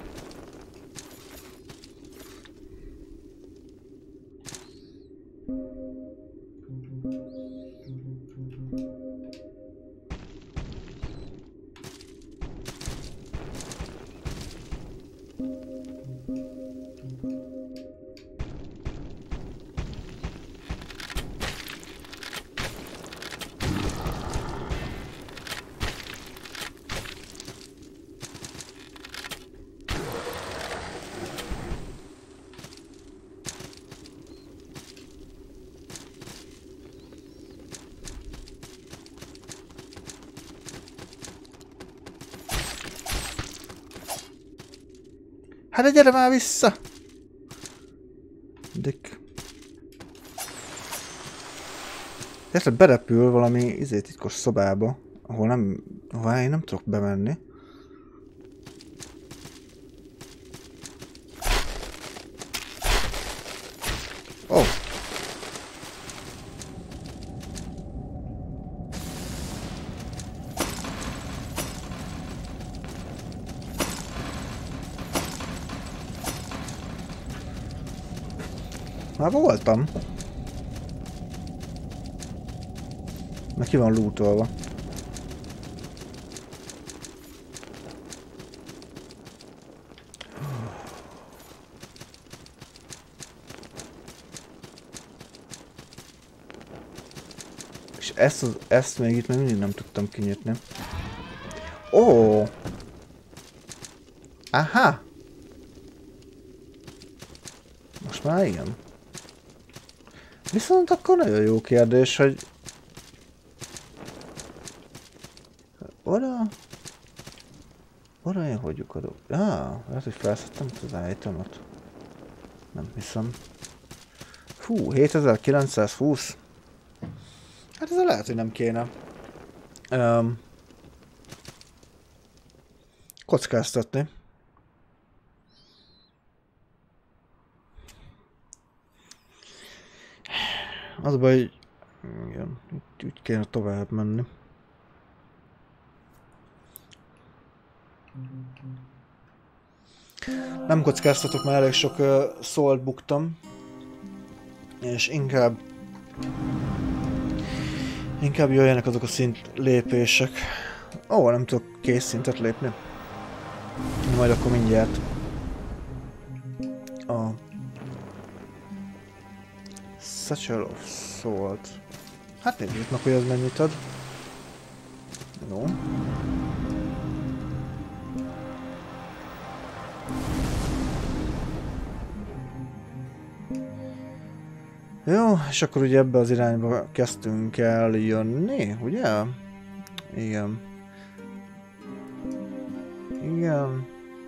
Hát gyere már vissza! Dick. Érted, berepül valami izé titkos szobába, ahol nem, ahol én nem tudok bemenni. Ó! Oh. Már voltam. Meg ki van lootolva. És ezt, az, ezt még itt még mindig nem tudtam kinyitni. Ó! Aha! Most már igen. Viszont akkor nagyon jó kérdés, hogy... Oda... Oda én hogy lyukadok? Ah, lehet, hogy felszedtem az itemot. Nem hiszem. Hú, hétezer-kilencszázhúsz. Hát ez lehet, hogy nem kéne. Um, kockáztatni. Az a baj, hogy... Igen, úgy, úgy kéne tovább menni. Nem kockáztatok, mert elég sok uh, szólt buktam. És inkább... Inkább jöjjenek azok a szint lépések. Ó, nem tudok kész szintet lépni. Majd akkor mindjárt. A... Satchel of Salt. Hát nézzük meg, hogy az mennyit ad. Jó. Jó, és akkor ugye ebbe az irányba kezdtünk el jönni, ugye? Igen. Igen.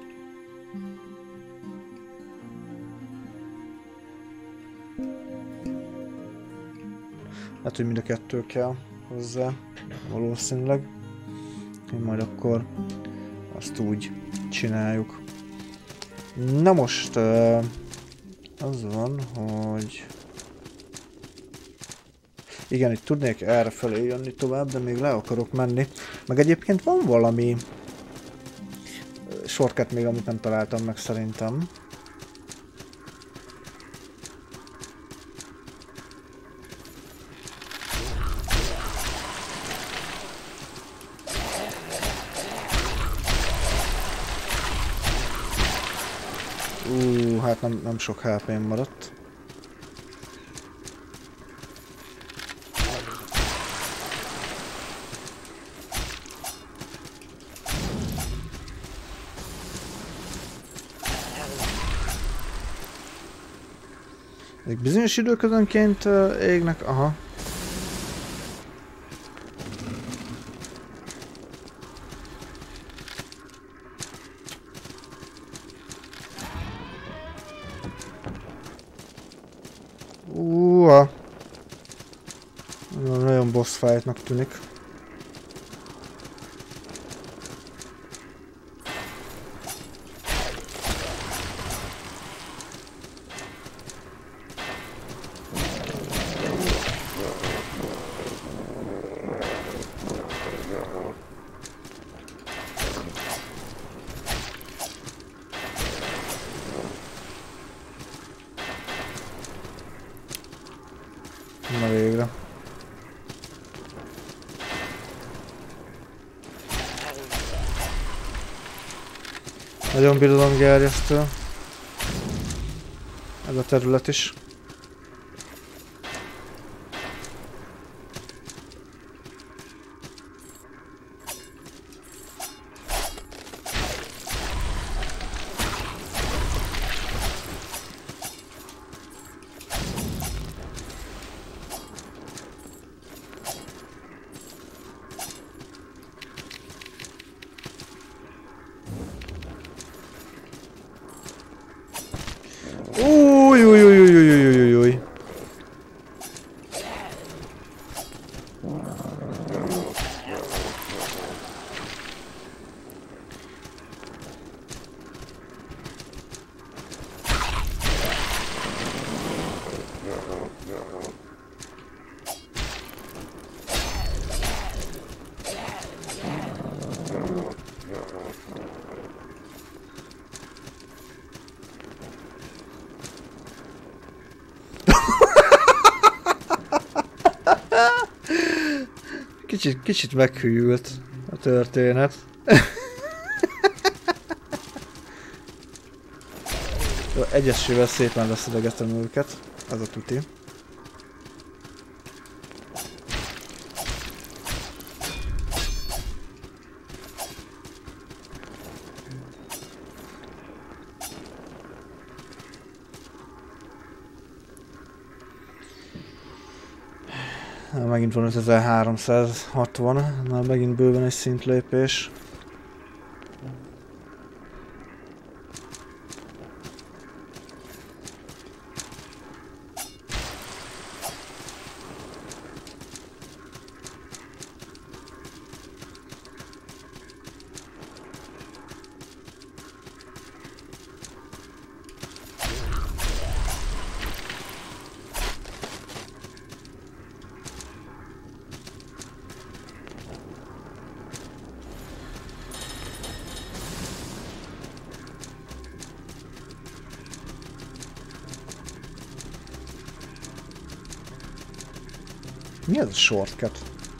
Hát, hogy mind a kettő kell hozzá, valószínűleg. Én majd akkor azt úgy csináljuk. Na most uh, az van, hogy... Igen, itt tudnék erre felé jönni tovább, de még le akarok menni. Meg egyébként van valami shortcut még, amit nem találtam meg szerintem. Ú, hát nem, nem sok há pém maradt. Egy bizonyos időközönként uh, égnek, aha. Uuuuh. Nagyon boss fightnak tűnik. Na végre. Nagyon birodalomgerjesztő. Ez a terület is. Új, új, új, új, új, új, új, új. Kicsit, kicsit meghűlt a történet. Egyesével szépen leszedegetem őket, az a tuti. megint van ötezer-háromszázhatvan, na megint bőven egy szintlépés. Mi ez a shortcut?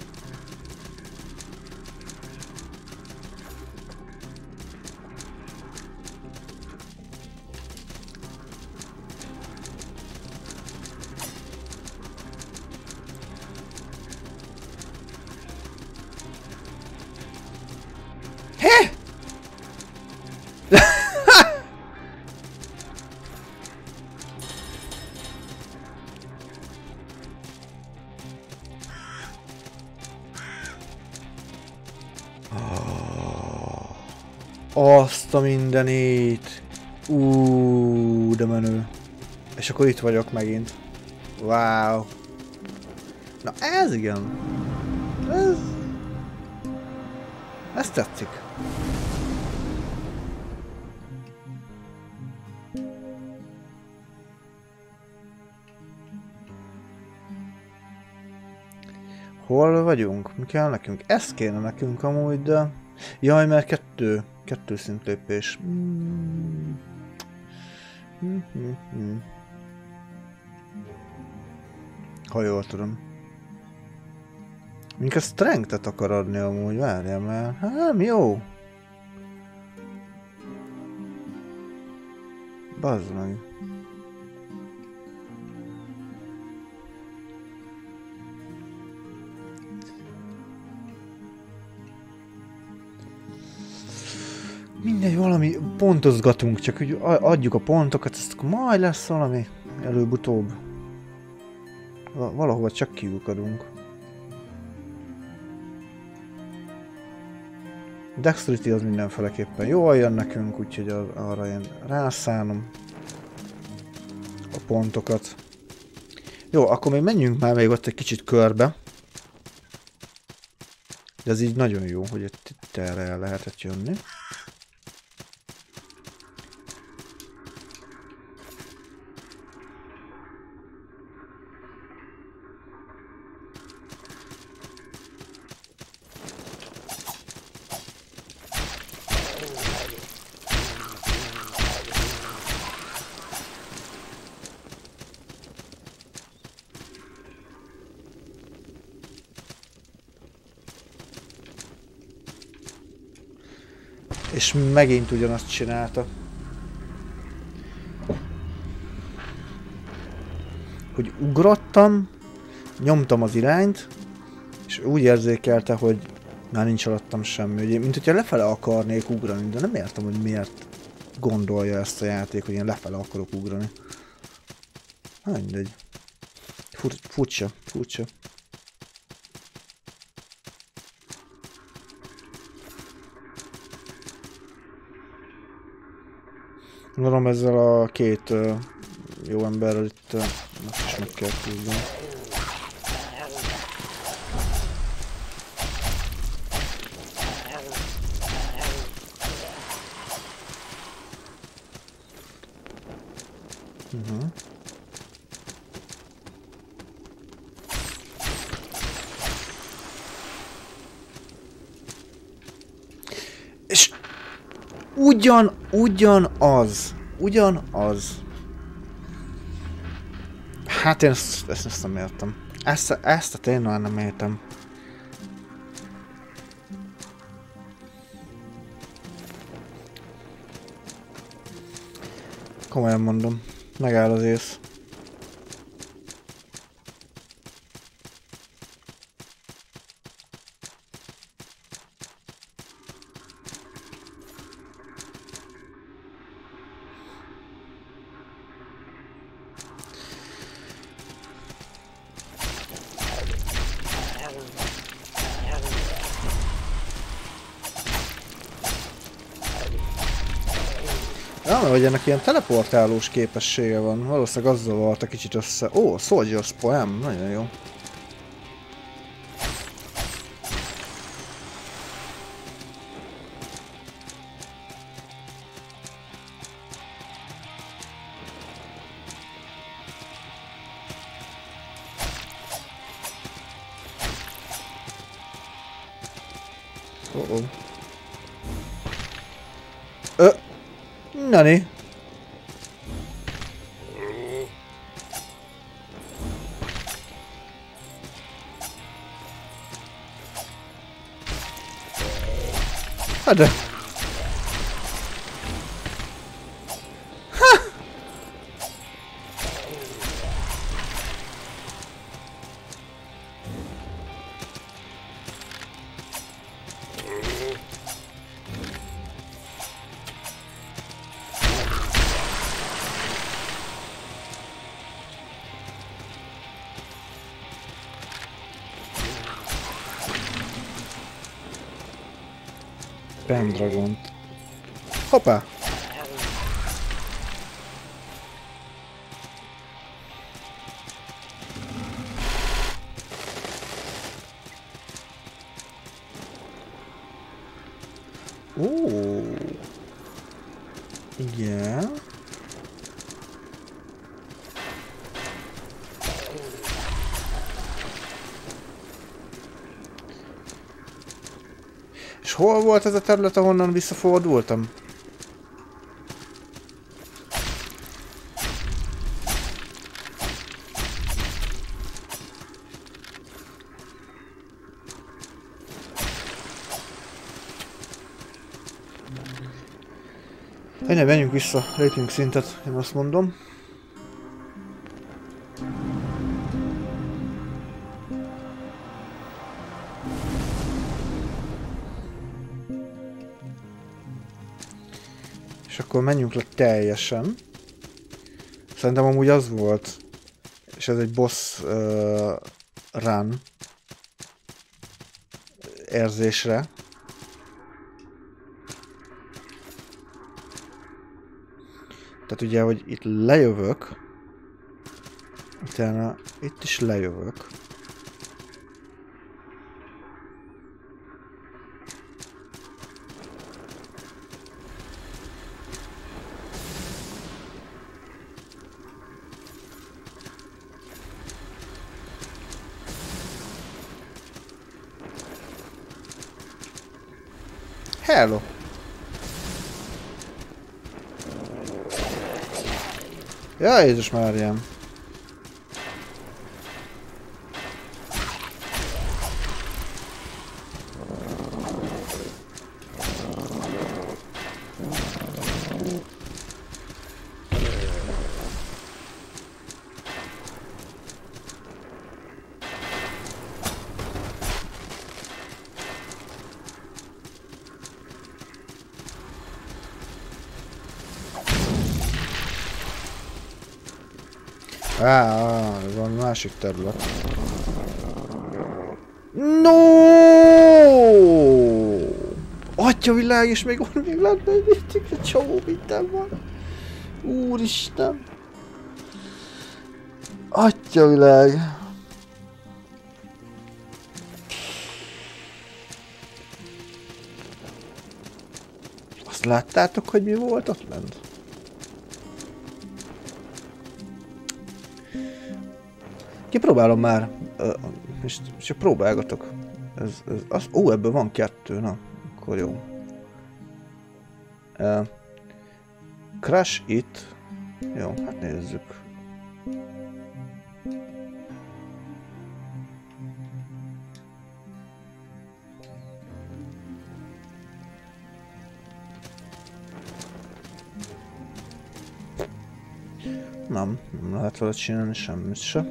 Hé? Azt a mindenit! Úúúú, de menő. És akkor itt vagyok megint. Wow. Na ez igen. Ez... Ez tetszik. Hol vagyunk? Mi kell nekünk? Ez kéne nekünk amúgy, de... Jaj, mert kettő. Kettő szintlépés. Mm. Mm -hmm -hmm. Ha jól tudom. Minket strength-et akar adni amúgy, várjál már. Hát jó. Bazd meg. Mindegy, valami pontozgatunk, csak úgy adjuk a pontokat, ezt akkor majd lesz valami előbb-utóbb. Valahova csak kiukadunk. Dexterity az mindenféleképpen jól jön nekünk, úgyhogy arra én rászánom a pontokat. Jó, akkor még menjünk már még ott egy kicsit körbe. De ez így nagyon jó, hogy itt erre el lehetett jönni. És megint ugyanazt csinálta. Hogy ugrottam, nyomtam az irányt, és úgy érzékelte, hogy már nincs alattam semmi. Ugye, mint hogyha lefele akarnék ugrani, de nem értem, hogy miért gondolja ezt a játék, hogy én lefele akarok ugrani. Hát mindegy. Fur furcsa, furcsa. Gondolom ezzel a két uh, jó emberrel itt uh, most is meg kell küldeni. Uh-huh. És ugyan, ugyanaz, ugyanaz. Hát én ezt, ezt, ezt nem értem. Ezt, ezt a tényleg nem értem. Komolyan mondom, megáll az ész. Nem, hogy ennek ilyen teleportálós képessége van. Valószínűleg azzal volt a kicsit össze... Ó, oh, Soldier's Poem, nagyon jó. Oh oh. Ö! Nani? Hát de... Pendragont. Hoppá! Ó! Igen. És hol volt ez a terület, ahonnan visszafordultam? Ennyi, menjünk vissza, lépjünk szintet, én azt mondom. És akkor menjünk le teljesen. Szerintem amúgy az volt, és ez egy boss uh, run érzésre. Tehát ugye, hogy itt lejövök, utána itt is lejövök. Hello! Ja, Jézus Máriám! Á, ez van másik terület. No! Atyavilág, és még van még lenne egy csomó minden van. Úristen! Atyavilág! Azt láttátok, hogy mi volt ott lent? Kipróbálom már, uh, és csak próbálgatok. Ez, ez, az, ó, ebből van kettő, na, akkor jó. Uh, Crush It. Jó, hát nézzük. Nem, nem lehet vele csinálni semmit se.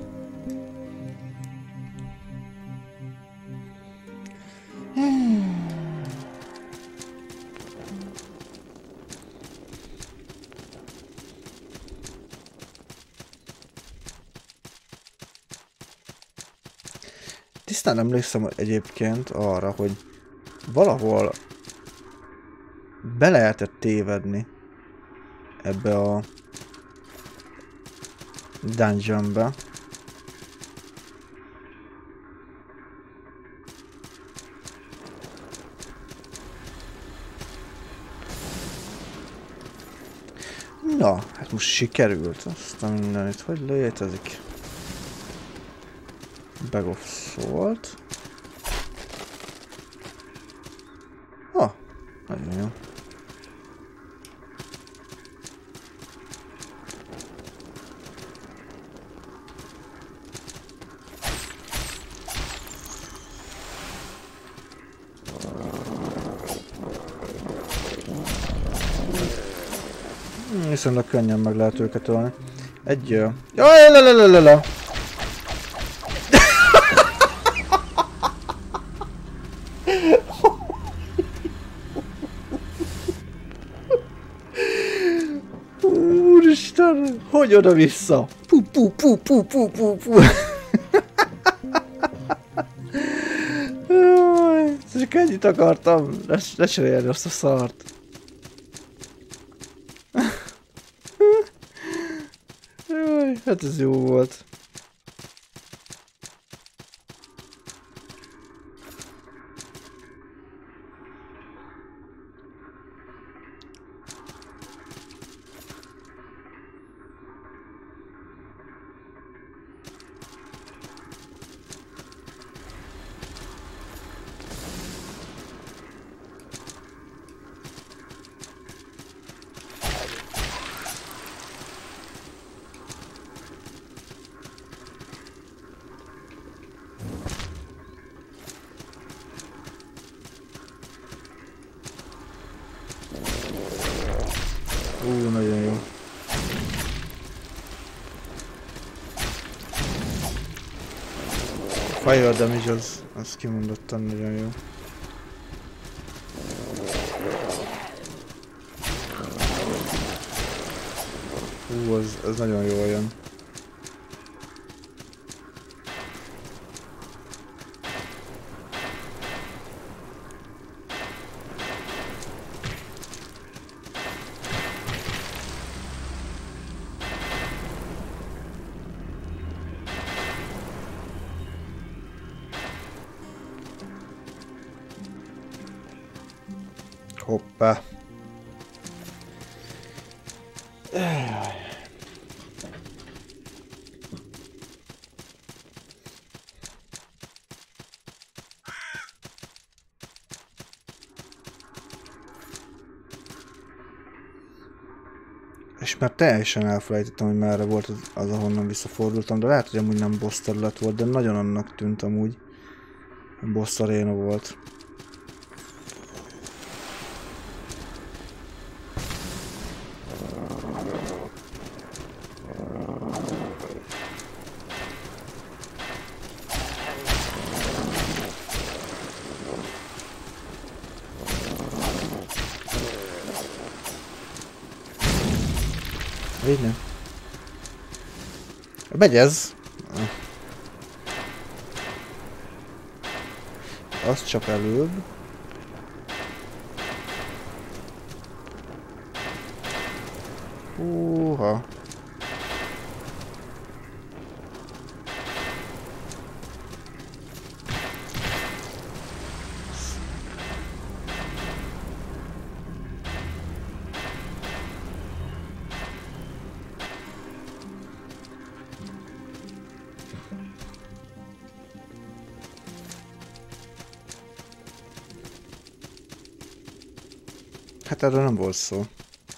Tisztán emlékszem egyébként arra, hogy valahol be lehetett tévedni. ebbe a dungeonbe. Na, hát most sikerült. Azt a mindenit, hogy létezik. Bag of salt. Ha, nagyon jó. Viszonylag könnyen meg lehet őket ölni. Egy... Jaj, lelelelele! Úristen! Hogy oda-vissza? Pu pu pu pu pu pu pu. Csak ennyit akartam. Ne, ne csinálni azt a szart. Jaj, hát ez jó volt. Ú, nagyon jó. Fire damage az, az kimondottan nagyon jó. Ú, az, az nagyon jól jön. Hoppá. És már teljesen elfelejtettem, hogy merre volt az, az ahonnan visszafordultam, de lehet, hogy amúgy nem boss terület volt, de nagyon annak tűnt amúgy. Boss aréna volt. Így nem. Megy ez. Azt csak előbb. Húha. Hát erről nem volt szó.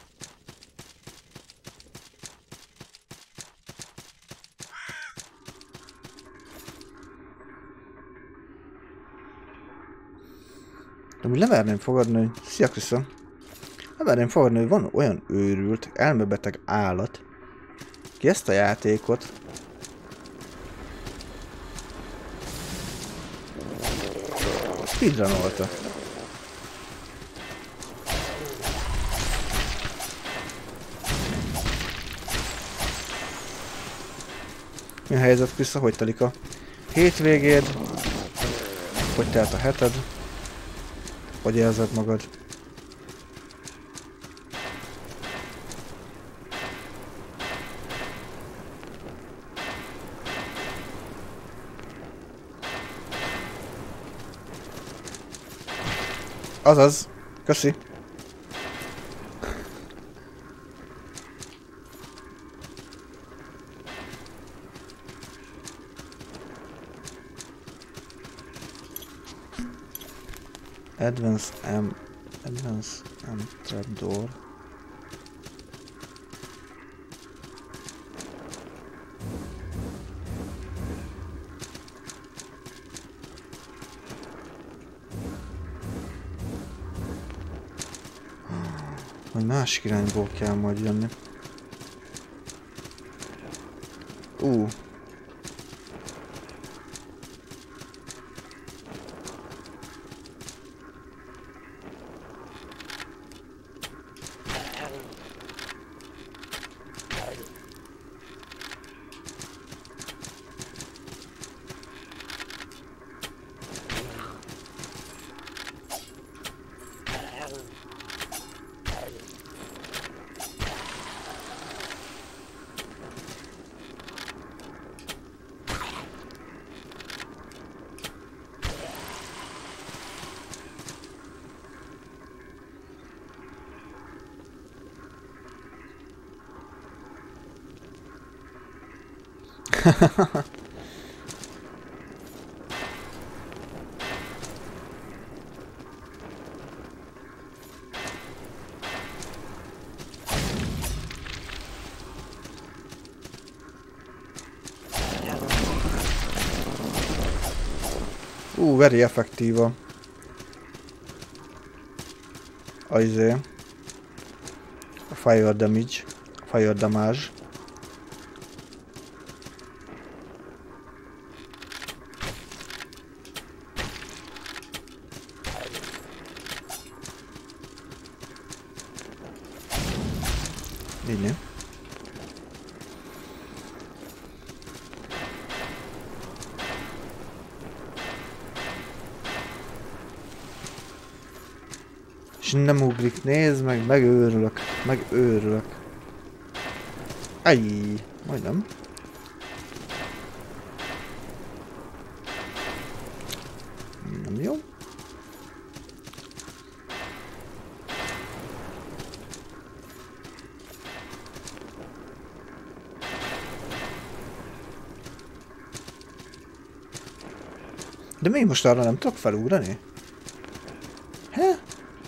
De mi lemerném fogadni, hogy... Szia, Krisztán! Lemerném fogadni, hogy van olyan őrült, elmebeteg állat, ki ezt a játékot speedrunolta. Mi a helyzet, Krisza? Hogy telik a hétvégéd? Hogy telt a heted? Hogy érzed magad? Azaz. Köszi. Advance M... Advance M trapdoor. Vagy másik irányból kell majd jönni. Ú. Uh. Uh, very effektíva. A izé. A fire damage. Fire damage. Így nem? És nem ugrik, nézd meg, megőrülök, megőrülök. Ajj, majdnem. Nem jó. De mi most arra nem tudok felugrani? He?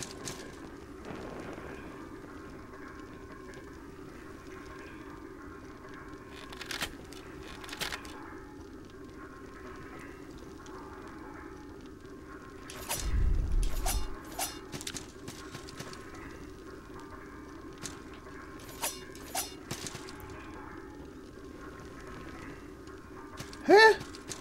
He?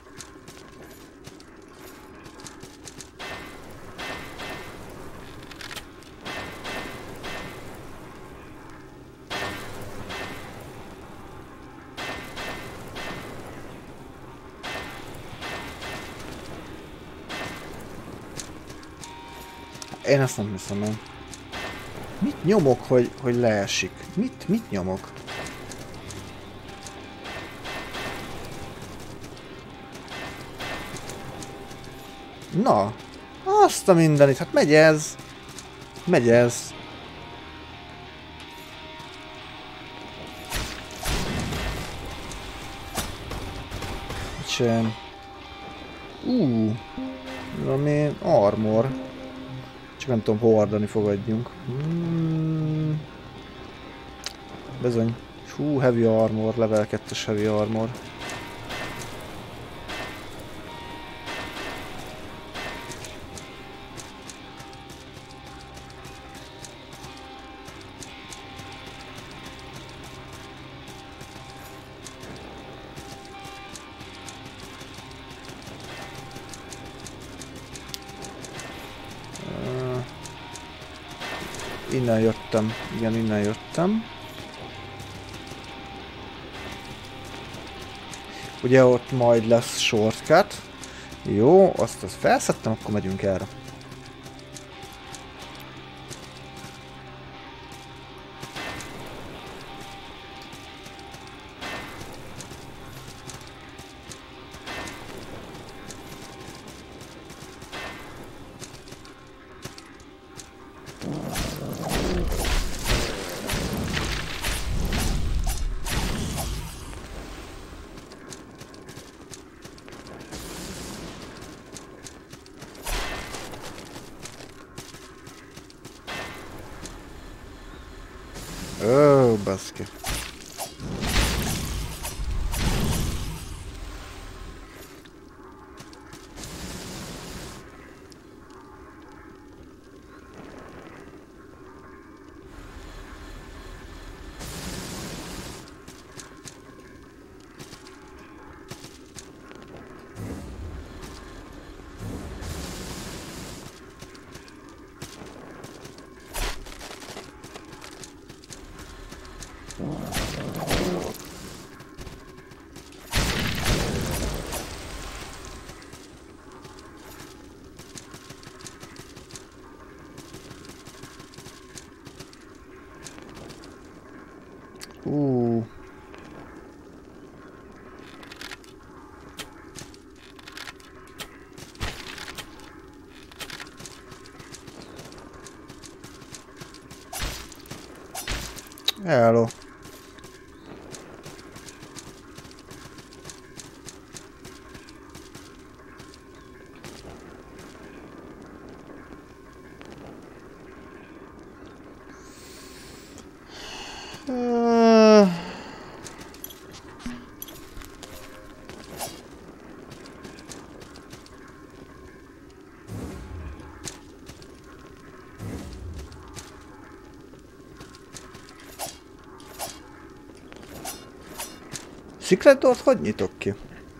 Én ezt nem hiszem el. Mit nyomok, hogy, hogy leesik? Mit, mit nyomok? Na, azt a mindenit, hát megy ez. Megy ez. Sem. Ú, valami armor. Csak nem tudom, hordani fogadjunk. Hmm. Bizony. Hú, heavy armor, level kettes heavy armor. Innen jöttem, igen, innen jöttem. Ugye ott majd lesz shortcut. Jó, azt, azt felszedtem, akkor megyünk erre. Ó, baszki. Hú. Hello. Uh... Secret Door-t hogy nyitok ki?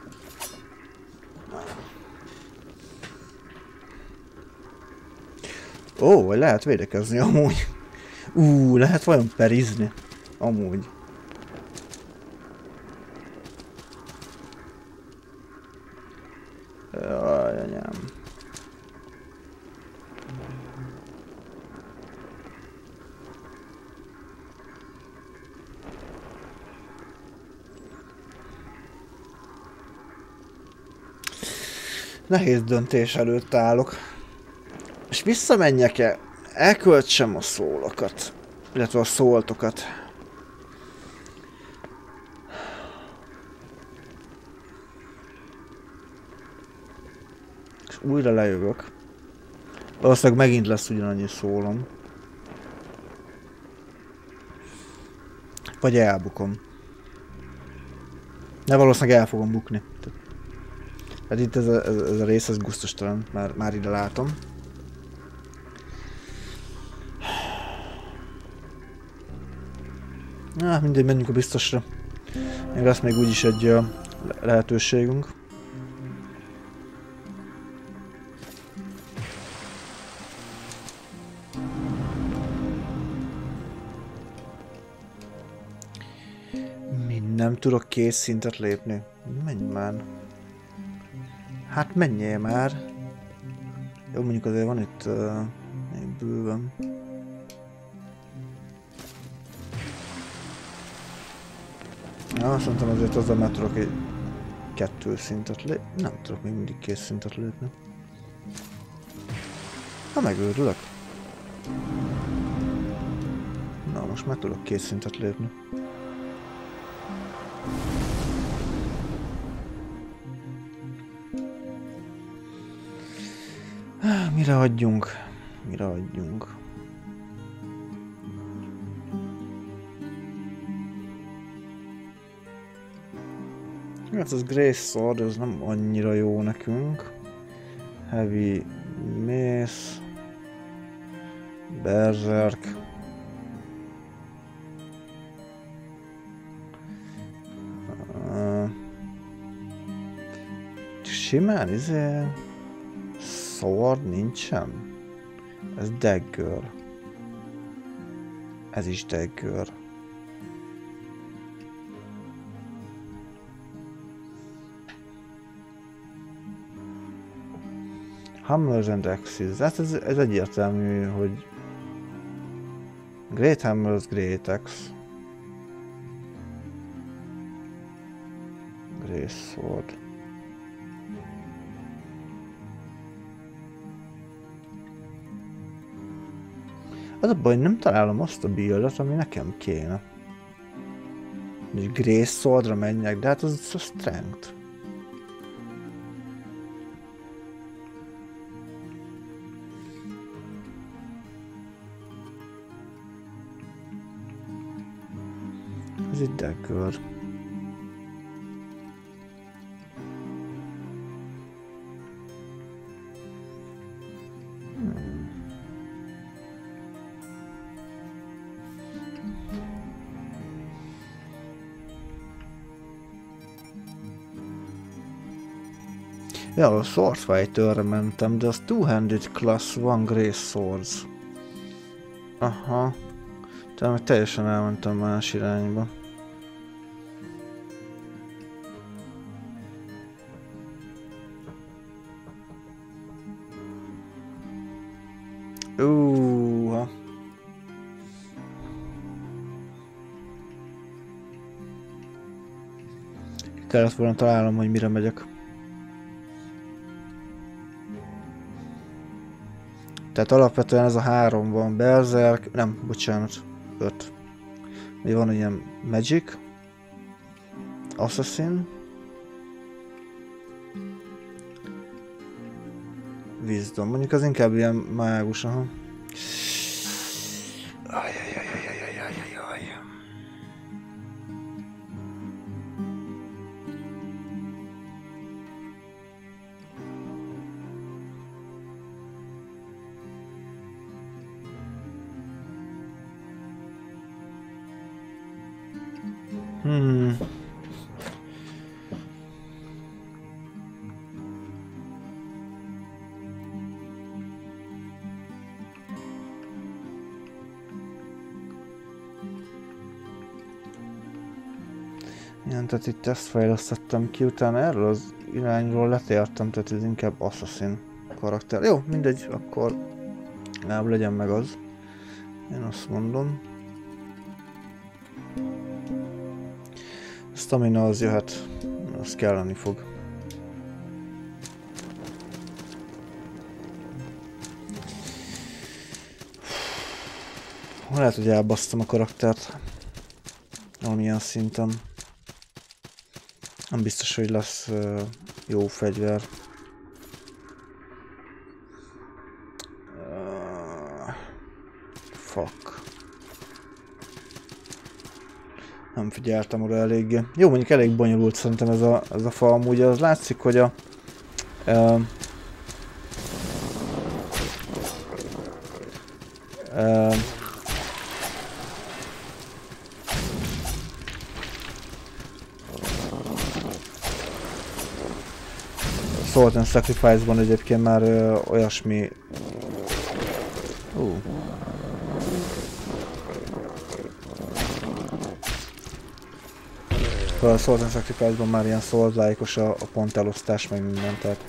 Ó, vagy lehet védekezni amúgy. Ú, lehet vajon perizni? Amúgy. Jaj, anyám. Nehéz döntés előtt állok. És visszamenjek-e? Elköltsem a szólokat. Illetve a szóltokat. És újra lejövök. Valószínűleg megint lesz ugyanannyi szólom. Vagy elbukom. De valószínűleg el fogom bukni. Hát itt ez a, ez, ez a rész, ez gusztustalan, már, már ide látom. Na, mindegy, menjünk a biztosra. Még lesz még úgyis egy uh, lehetőségünk. Mi nem tudok két szintet lépni. Menj már. Hát menjél már. Jó, mondjuk azért van itt uh, még bőven. Ja, szerintem azért azzal már tudok egy kettő szintet lépni. Nem tudok még mindig két szintet lépni. Ha megőrülök. Na, most már tudok két szintet lépni. Mire adjunk? Mire adjunk? Hát az Grace Sword, ez nem annyira jó nekünk. Heavy Mace. Berserk. Uh, simán, izé... Sword nincsen. Ez Dagger. Ez is Dagger. Hammers and Axes. Hát ez, ez egyértelmű, hogy Great Hammers, Great Axe. Great Sword. Az a baj, nem találom azt a buildet, ami nekem kéne. Hogy Grace Swordra menjek, de hát az a Strength. Ez itt dagger. Hmm. Ja, a Swordfighter-re mentem, de az two-handed class, one grace swords. Aha. Tehát meg teljesen elmentem más irányba. Uuuuha. Kellett volna találnom, hogy mire megyek. Tehát alapvetően ez a három van, Berserk, nem, bocsánat, öt. Mi van ilyen Magic, Assassin, Wisdom, mondjuk az inkább ilyen mágus, aha. Ajajajajajajajajaj. Hmm. Igen, tehát itt ezt fejlesztettem ki, utána erről az irányról letértem, tehát ez inkább Assassin karakter. Jó, mindegy, akkor legalább legyen meg az. Én azt mondom. Stamina az jöhet, az kelleni fog. Lehet, hogy elbasztam a karaktert valamilyen szinten. Nem biztos, hogy lesz uh, jó fegyver. Uh, fuck. Nem figyeltem oda eléggé. Jó, mondjuk elég bonyolult szerintem ez a, ez a fa amúgy. Az látszik, hogy a... Uh, uh, Sword and Sacrifice-ban egyébként már uh, olyasmi... Uh. A Sword and Sacrifice-ban már ilyen Souls-like-os a, a pontelosztás, meg minden, tehát...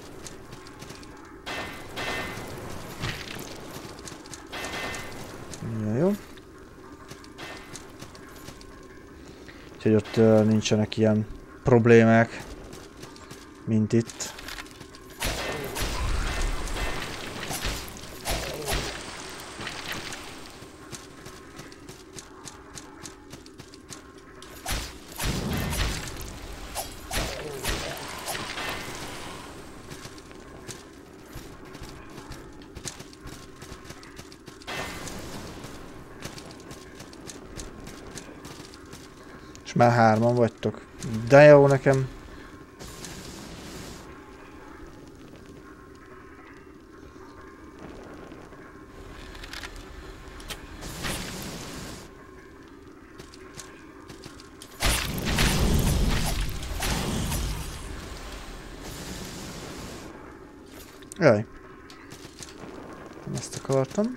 Ja, jó. Úgyhogy ott uh, nincsenek ilyen problémák, mint itt. És már hárman vagytok. De jó nekem. Jaj. Ezt akartam.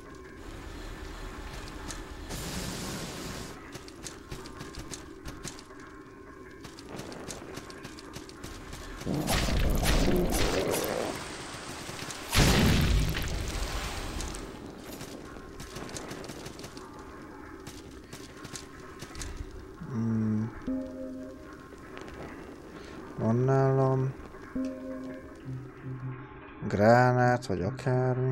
Hmm. Van nálam gránát, vagy akármi.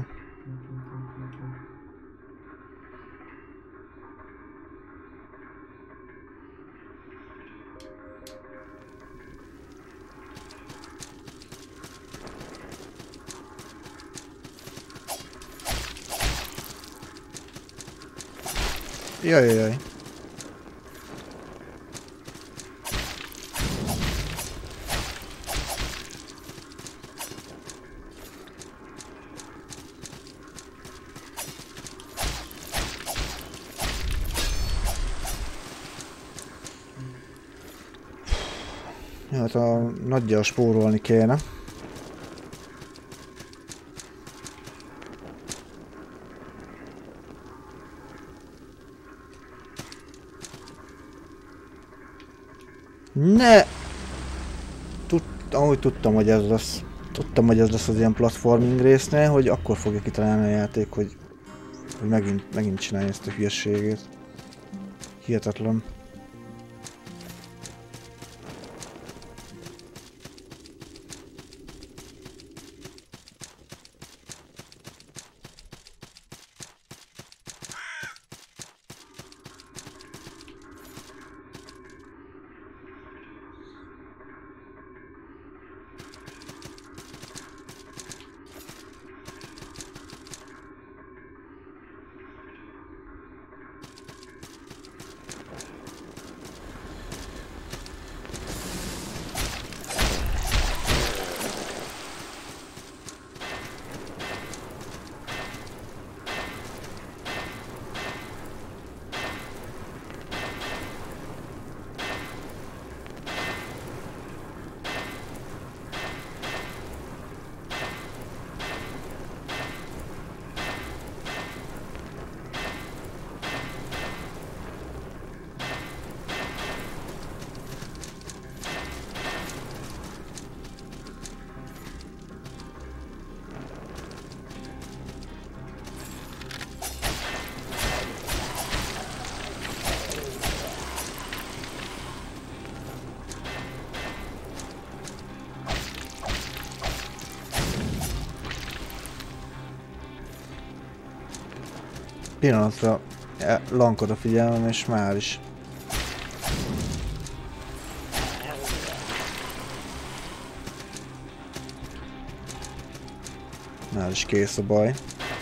Jaj, jaj. Hát a nagyjal spórolni kéne. Ne! Tud, ahogy tudtam, hogy ez lesz. Tudtam, hogy ez lesz az ilyen platforming résznél, hogy akkor fogja kitalálni a játék, hogy, hogy megint, megint csinálja ezt a hülyeségét. Hihetetlen. Pillanatra lankod a figyelmem, és már is. Már is kész a baj.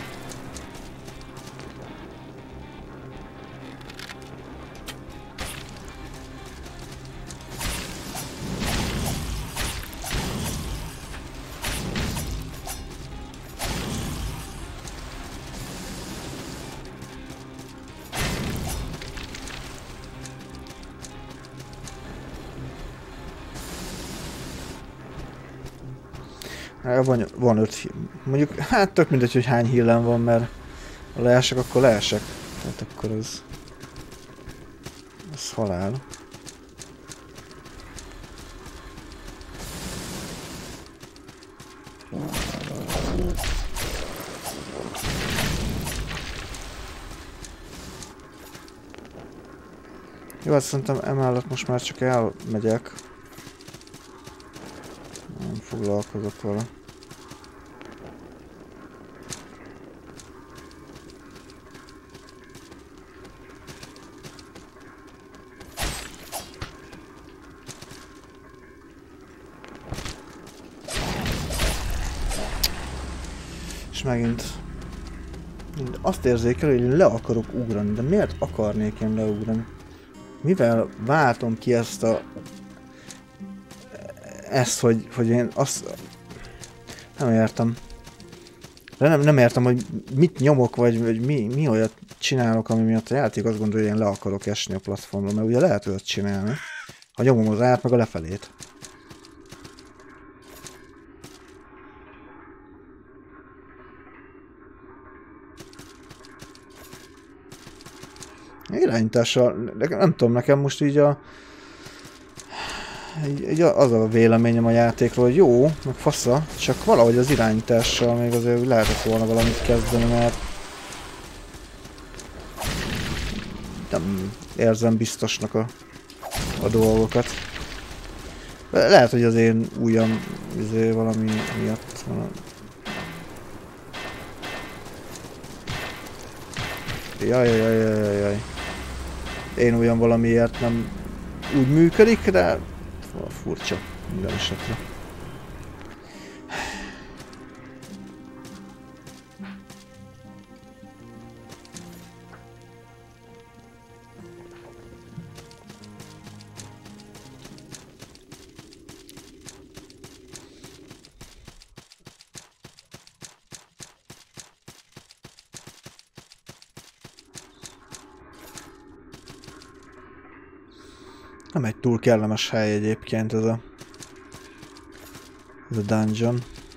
Van, van öt, mondjuk, hát tök mindegy, hogy hány hílem van, mert ha leesek, akkor leesek. Tehát akkor ez... ez halál. Jó, hát szerintem emellett most már csak elmegyek. Nem foglalkozok vele. És megint azt érzékel, hogy le akarok ugrani, de miért akarnék én leugrani? Mivel váltom ki ezt a... ezt, hogy, hogy én azt... nem értem. De nem, nem értem, hogy mit nyomok, vagy, vagy mi, mi olyat csinálok, ami miatt a játék azt gondolja, hogy én le akarok esni a platformra, mert ugye lehet olyat csinálni, ha nyomom az át, meg a lefelét. Irányítással, nem tudom, nekem most így a... így, így az a véleményem a játékról, hogy jó, meg fasza, csak valahogy az irányítással még azért lehetett volna valamit kezdeni, mert... nem érzem biztosnak a, a dolgokat. Lehet, hogy az én ujjam azért valami miatt van. Jaj, jaj, jaj, jaj, jaj. Én olyan valamiért nem úgy működik, de furcsa minden esetre. Nem egy túl kellemes hely egyébként ez a Ez a dungeon.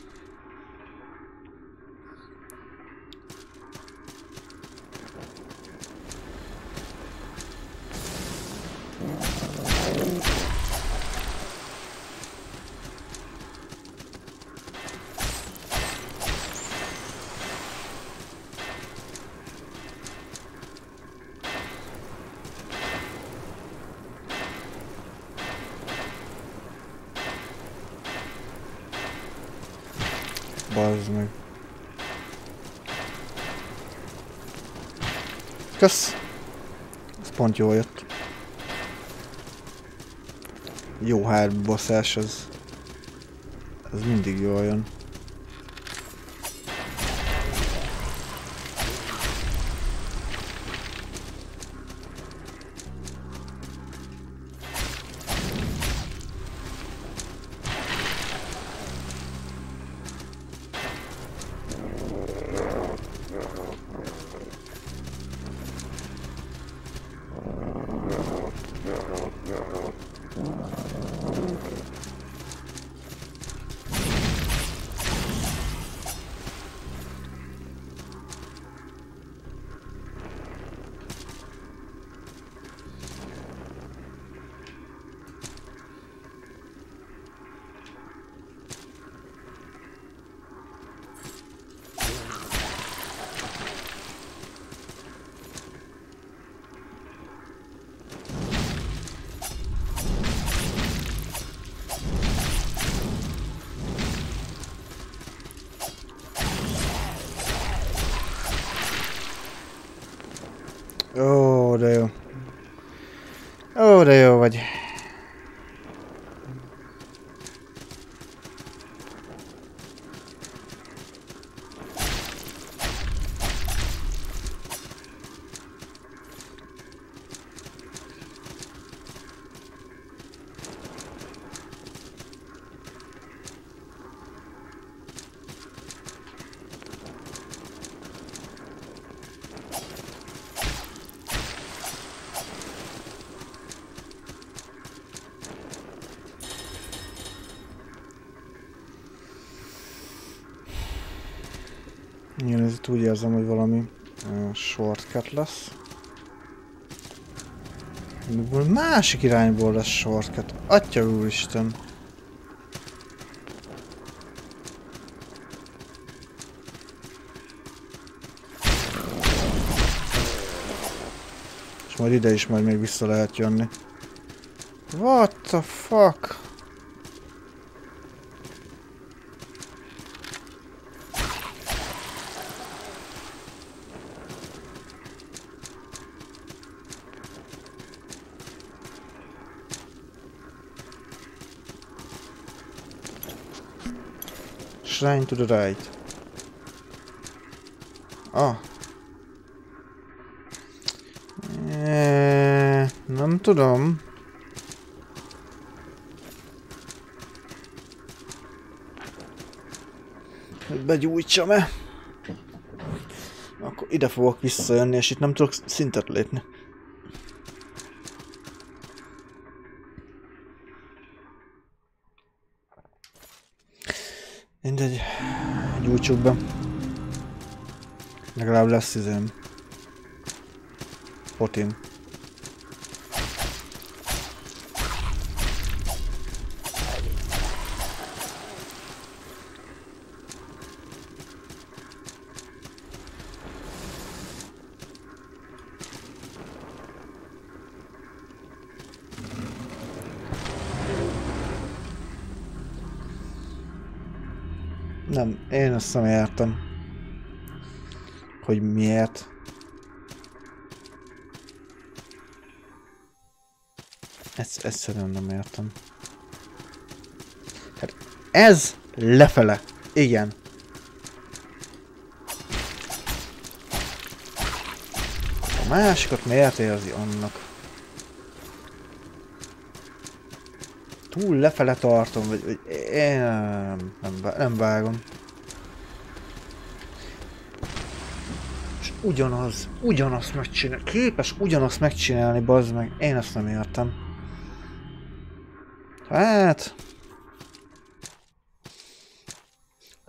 Bazd meg. Kösz! Ez pont jól jött. Jó hárbosszás, ez... Ez mindig jól jön. Ó, de jó. Ó, de jó vagy. Igen, ez itt úgy érzem, hogy valami uh, shortcut lesz. Másik irányból lesz shortcut. Atya úristen! És majd ide is majd még vissza lehet jönni. What the fuck? Shrine to the right. Ah. Eee, nem tudom. Hogy begyújtsam-e? Akkor ide fogok visszajönni, és itt nem tudok szintet lépni. Mindegy, gyújtsuk be. Legalább lesz izém. Potim. Nem, én azt nem értem, hogy miért. Ezt egyszerűen nem értem. Hát ez lefele. Igen. A másikat miért érzi annak? Túl lefele tartom, vagy, vagy én nem, nem, nem vágom. És ugyanaz, ugyanazt megcsinálni, képes ugyanazt megcsinálni, bazd meg, én ezt nem értem. Hát...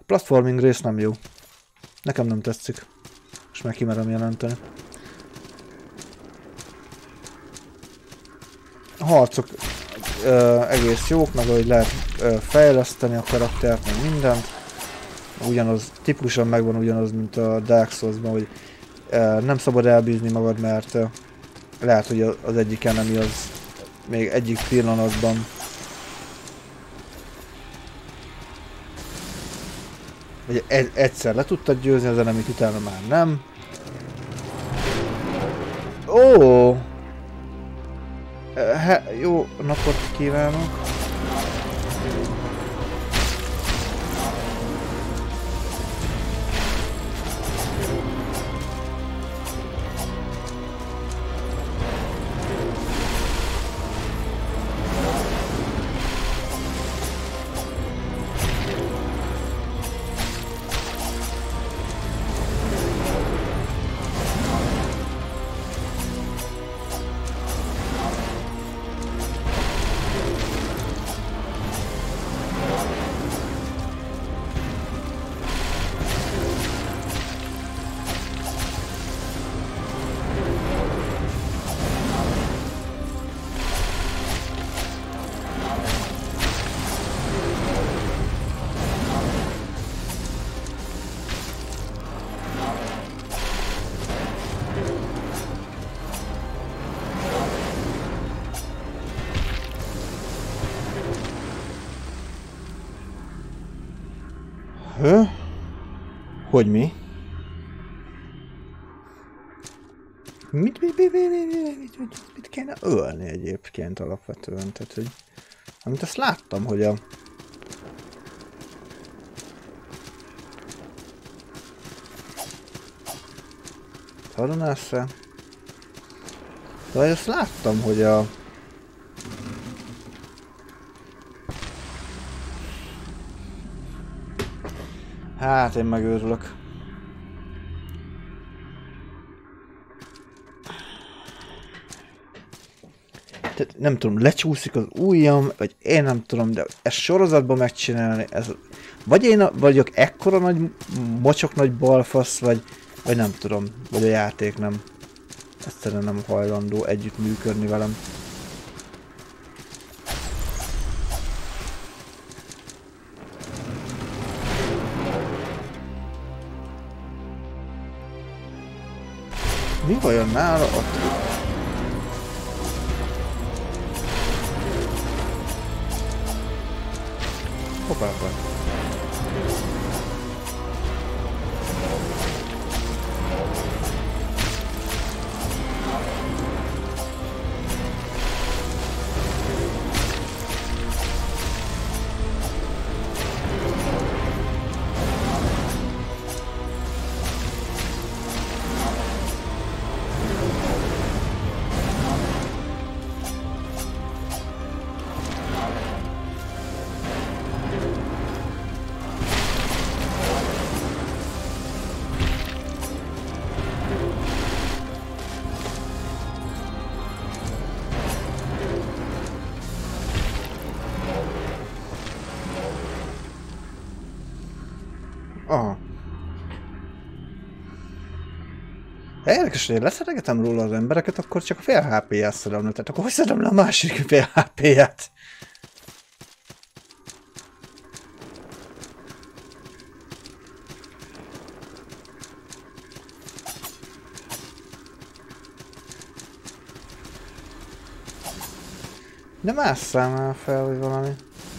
platforming rész nem jó. Nekem nem tetszik. És már kimerem jelenteni. A harcok ö, egész jók, meg hogy lehet ö, fejleszteni a karaktert, meg mindent. Ugyanaz, tipikusan megvan ugyanaz, mint a Dark Souls-ban, hogy ö, nem szabad elbízni magad, mert ö, lehet, hogy az egyik enemy az még egyik pillanatban vagy egyszer le tudtad győzni az enemit, utána már nem. Ó! He, jó napot kívánok! Hő? Hogy mi? Mit, mit, mit, mit, mit, mit, mit, mit kéne ölni egyébként alapvetően? Tehát, hogy... Amit azt láttam, hogy a... Hadonászra? Vagy azt láttam, hogy a... Hát én megőrülök. Tehát nem tudom, lecsúszik az ujjam, vagy én nem tudom, de ezt sorozatban megcsinálni, ez... Vagy én vagyok ekkora nagy, mocsok nagy balfasz, vagy, vagy nem tudom, vagy a játék nem. Egyszerűen nem hajlandó együtt működni velem. Mi vajon nála a trükk? Hoppá, hoppá. Aha. Ha érdekes, hogy én leszeregetem róla az embereket, akkor csak a fél há pé-ját szerem le. Tehát akkor hogy szerem le a másik fél há pé-ját? De másszál már fel, vagy valami.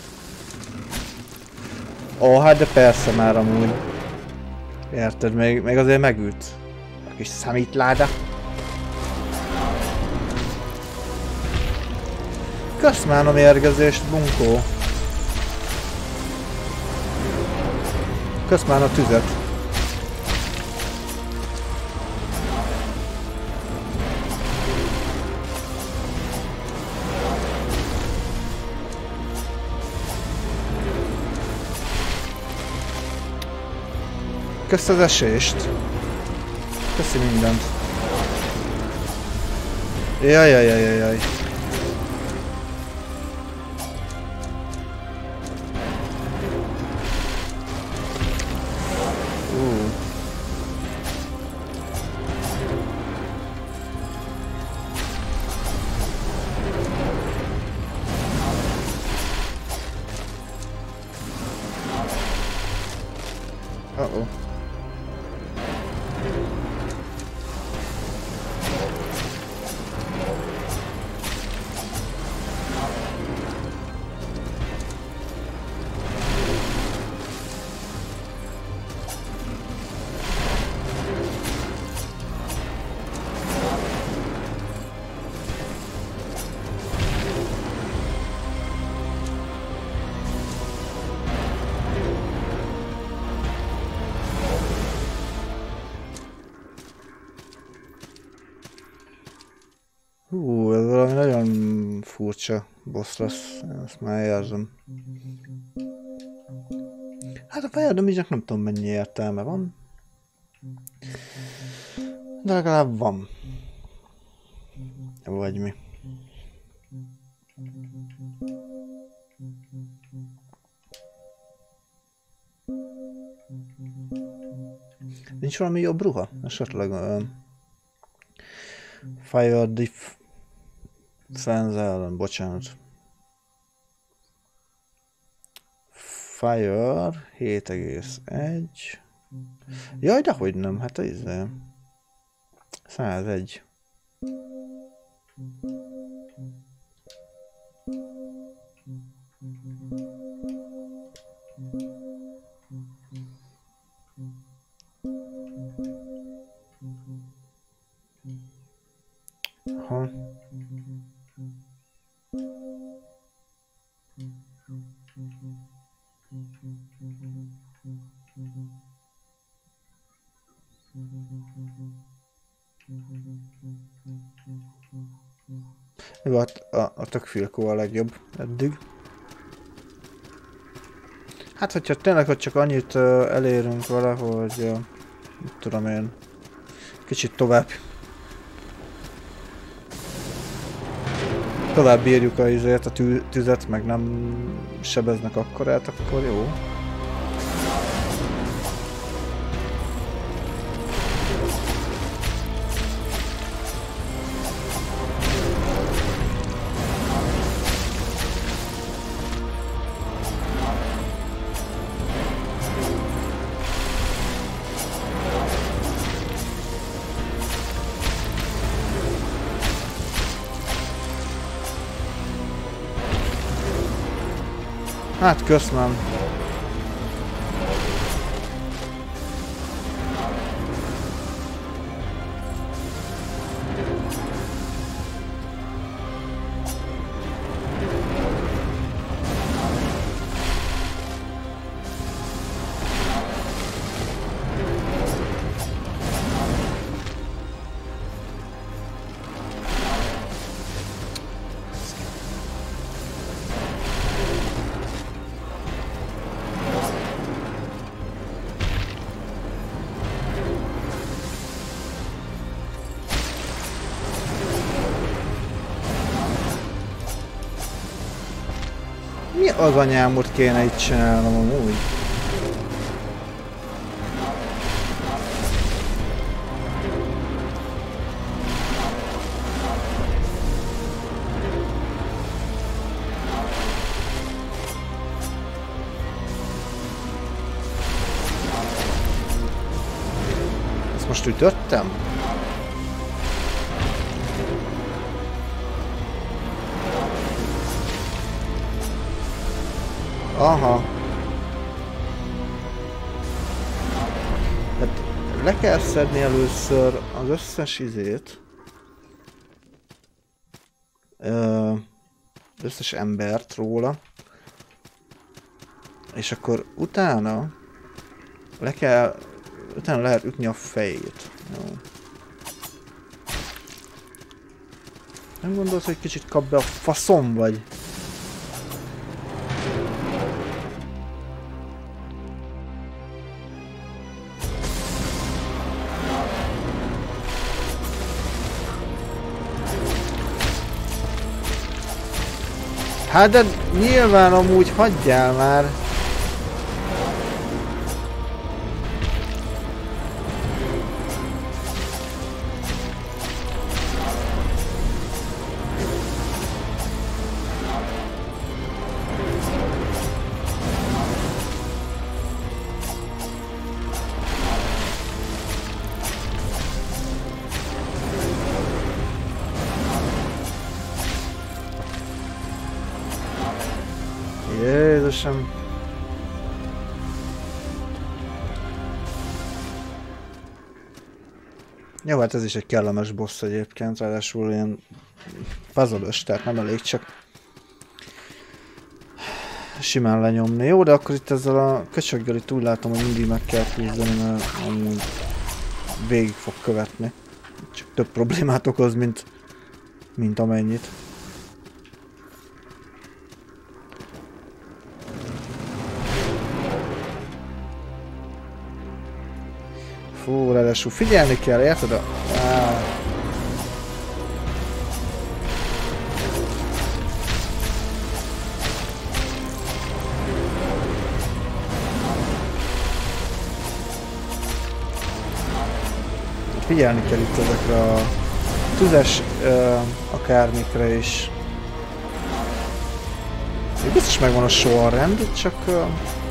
Ó, hát de persze már amúgy. Érted, még, még azért megült. A kis számítláda. Kösz már a mérgezést, bunkó. Kösz már a tüzet. Kösz az esést. Köszi mindent. Jaj, jaj, jaj, jaj. Hú, ez valami nagyon furcsa boss lesz, ezt már érzem. Hát a Fire Damage-nek nem tudom mennyi értelme van. De legalább van. Vagy mi. Nincs valami jobb ruha? Esetleg uh, Fire Diff Fence ellen, bocsánat. Fire hét egész egy. Jaj, dehogy nem, hát ez száz egy. Aha. Jó, hát a, a tökfilkó a legjobb eddig. Hát, hogyha tényleg, hogy csak annyit uh, elérünk vele, hogy uh, mit tudom én, kicsit tovább tovább bírjuk a, izért, a tű, tüzet, meg nem sebeznek akkorát, akkor jó. Hát köszönöm. Mi az anyámot kéne itt csinálnom amúgy? Ezt most ütöttem? Aha. Hát le kell szedni először az összes izét. Ö, az összes embert róla. És akkor utána le kell, utána lehet ütni a fejét. Jó. Nem gondolsz, hogy kicsit kap be a faszom vagy? Hát de nyilván amúgy hagyjál már! Jézusom! Jó, hát ez is egy kellemes boss egyébként, ráadásul ilyen puzzle-ös, tehát nem elég csak simán lenyomni. Jó, de akkor itt ezzel a köcsöggel itt úgy látom, hogy mindig meg kell küzdeni, mert amúgy végig fog követni. Csak több problémát okoz, mint mint amennyit. Fú, ráadásul figyelni kell, érted? Á. Figyelni kell itt ezekre a tüzes uh, akármikre is. Még biztos megvan a sorrend, csak... Uh,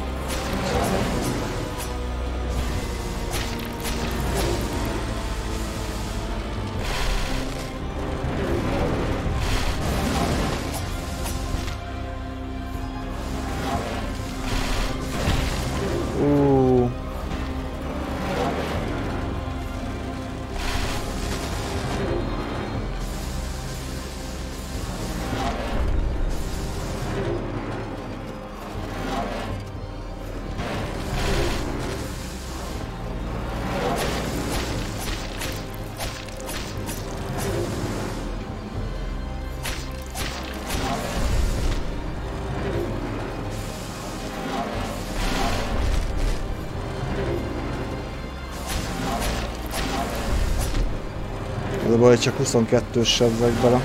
az a baj, csak huszonkettős sebzek bele.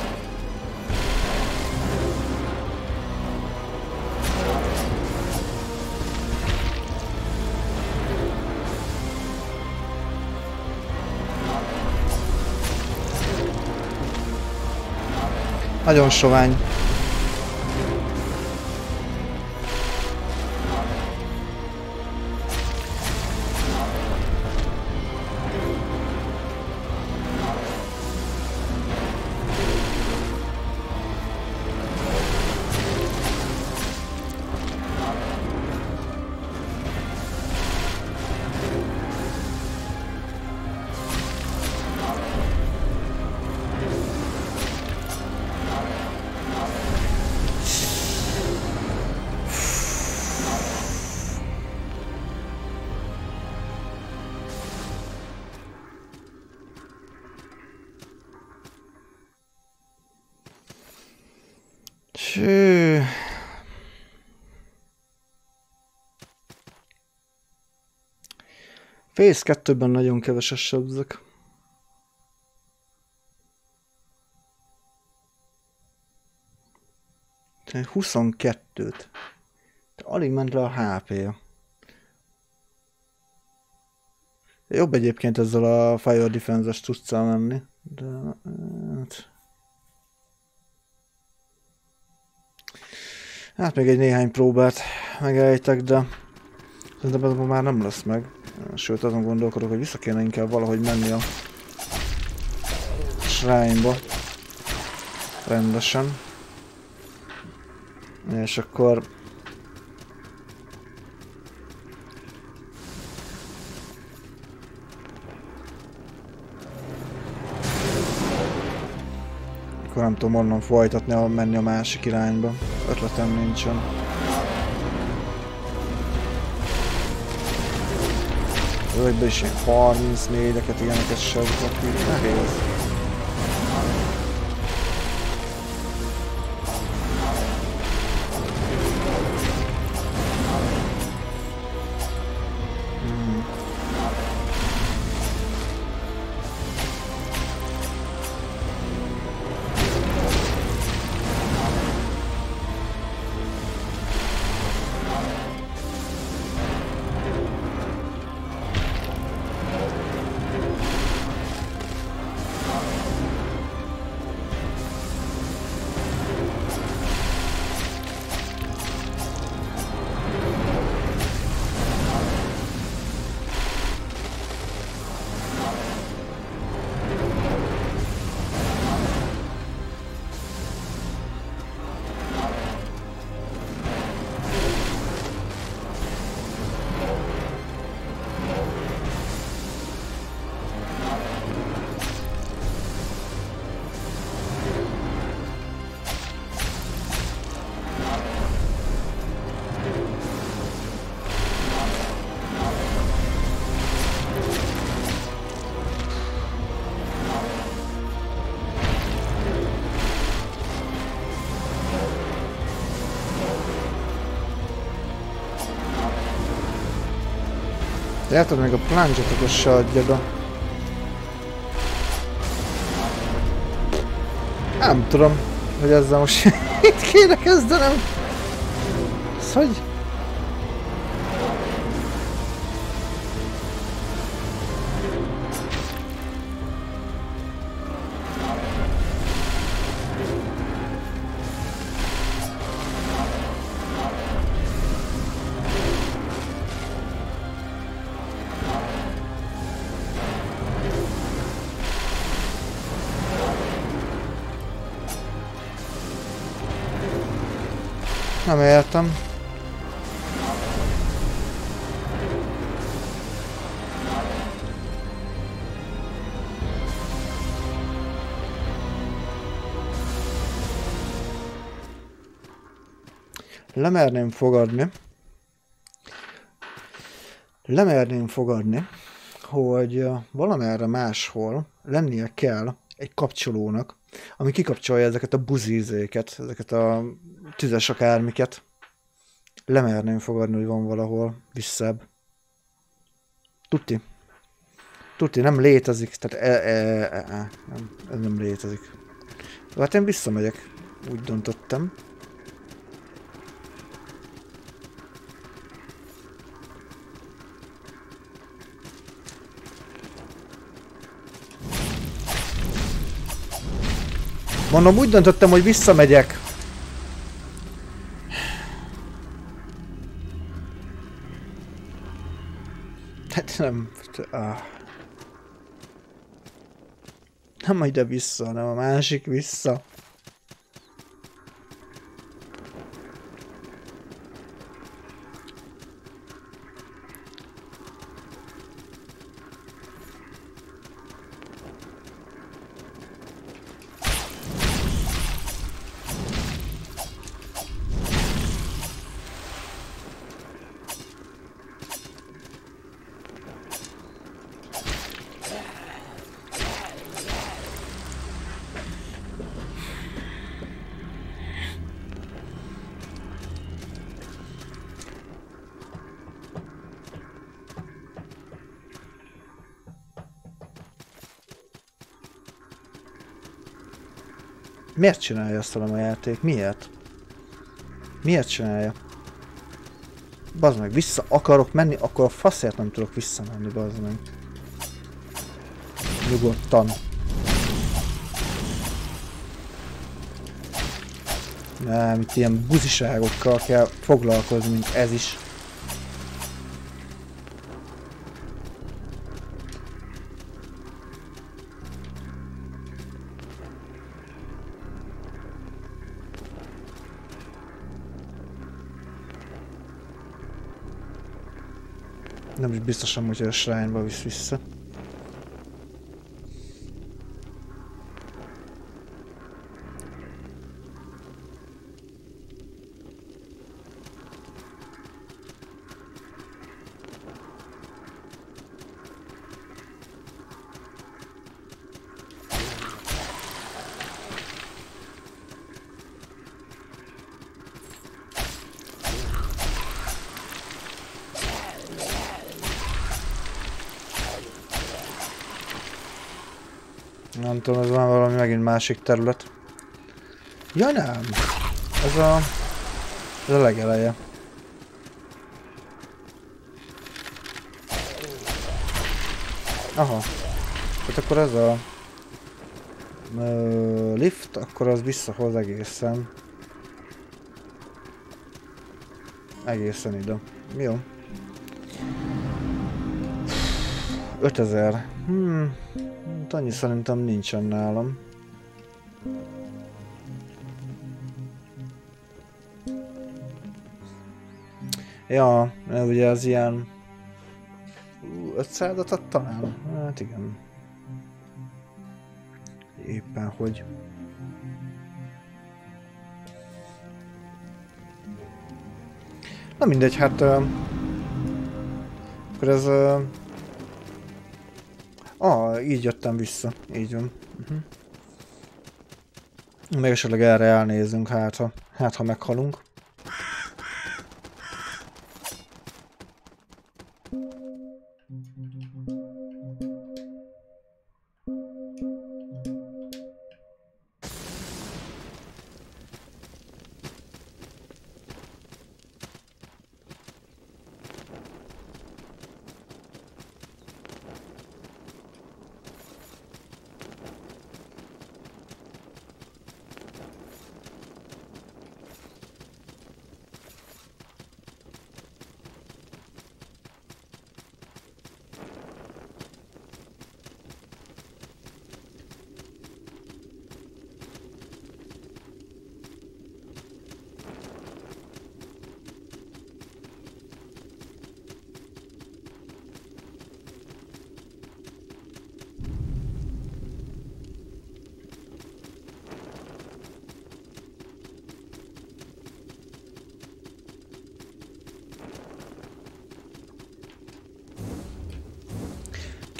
Nagyon sovány. Cső. Phase kettőben nagyon keveses sebzek. huszonkettőt. Alig ment le a há pé-ja. Jobb egyébként ezzel a Fire Defense-es cuccal menni, de hát... Hát még egy néhány próbát megejtek, de szerintem ez már nem lesz meg. Sőt, azon gondolkodok, hogy vissza kéne inkább valahogy menni a shrine-ba. Rendesen. És akkor... Akkor nem tudom onnan folytatni, menni a másik irányba. Ötletem nincsen. Völgyben is ilyen harmincnégyeket, ilyeneket sebzek ki. Nehéz. Látod, meg a plunge-ot akkor se adja be. Nem tudom, hogy ezzel most itt kéne kezdenem. Ez hogy? Nem értem. Lemerném fogadni. Lemerném fogadni, hogy valamerre máshol lennie kell egy kapcsolónak, ami kikapcsolja ezeket a buzízéket, ezeket a tüzes akármiket. Lemerném fogadni, hogy van valahol visszább. Tuti. Tuti, nem létezik. Tehát e, e, e, e, nem, ez nem létezik. Hát én visszamegyek. Úgy döntöttem. Mondom, úgy döntöttem, hogy visszamegyek. Hát nem... Ah. Nem ide vissza, hanem a másik vissza. Miért csinálja azt a játék? Miért? Miért csinálja? Bazd meg, vissza akarok menni, akkor a faszért nem tudok visszamenni, bazd meg. Nyugodtan. Nem, itt ilyen buziságokkal kell foglalkozni, mint ez is. Nem is biztosan, hogy a shrine-ba visz vissza. Nem tudom, ez van valami megint másik terület. Ja nem! Ez a... Ez a legeleje. Aha. Hát akkor ez a... Ö, lift, akkor az visszahoz egészen. Egészen ide. Jó. ötezer. Hmm. Annyi szerintem nincsen nálam. Ja, ugye az ilyen... ötszázat ad talán? Hát igen. Éppen hogy... Na mindegy, hát... Uh, akkor ez... Uh, Ah, így jöttem vissza. Így van. Uh-huh. Még esetleg erre elnézünk, hát ha, hát ha meghalunk.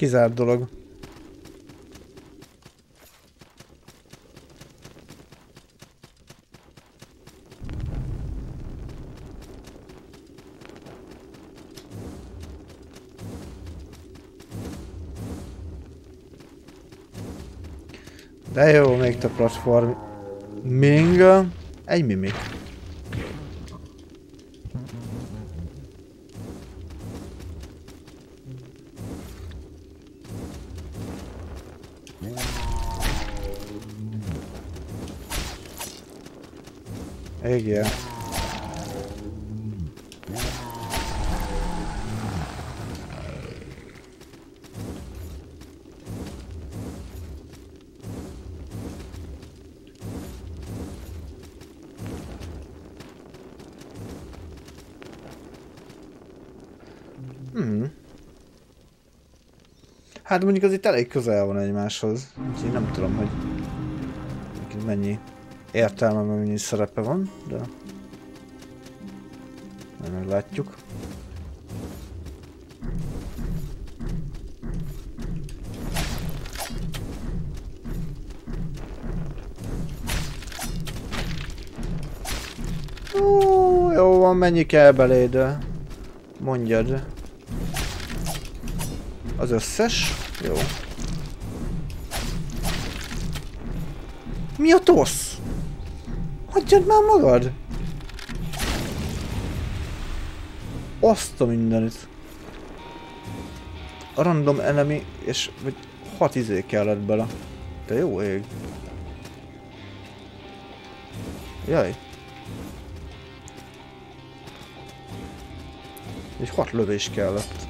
Kizárt dolog. De jó, még több platform. Ming. Egy mimi. Igen. Hmm. Hát mondjuk az itt elég közel van egymáshoz, úgyhogy nem tudom, hogy mennyi értelme, mennyi szerepe van, de majd meglátjuk. Ó, jó van, mennyi kell beléd? Mondjad. Az összes? Jó. Mi a tosz? Hagyjad már magad! Azt a mindenit. A random enemy, és vagy hat izé kellett bele. De jó ég. Jaj. Egy hat lövés kellett.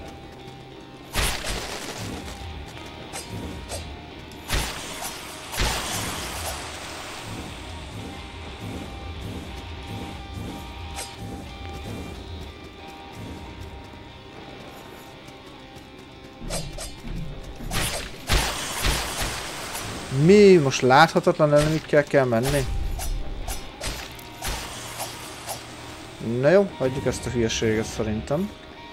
Mi? Most láthatatlan enemikkel kell menni? Na jó, hagyjuk ezt a hülyeséget szerintem.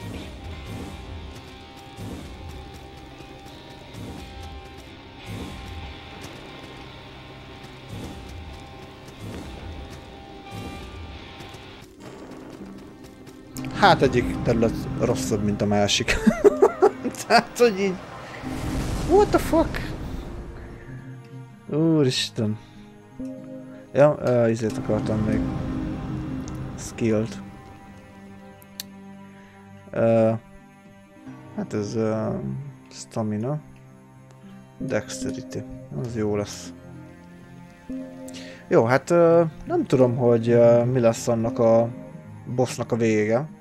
Hát egyik terület rosszabb, mint a másik. Tehát, hogy így... What the fuck? Úristen. Ja, uh, izét akartam még. Skilled. Uh, hát ez uh, stamina. Dexterity. Az jó lesz. Jó, hát uh, nem tudom, hogy uh, mi lesz annak a bossnak a vége.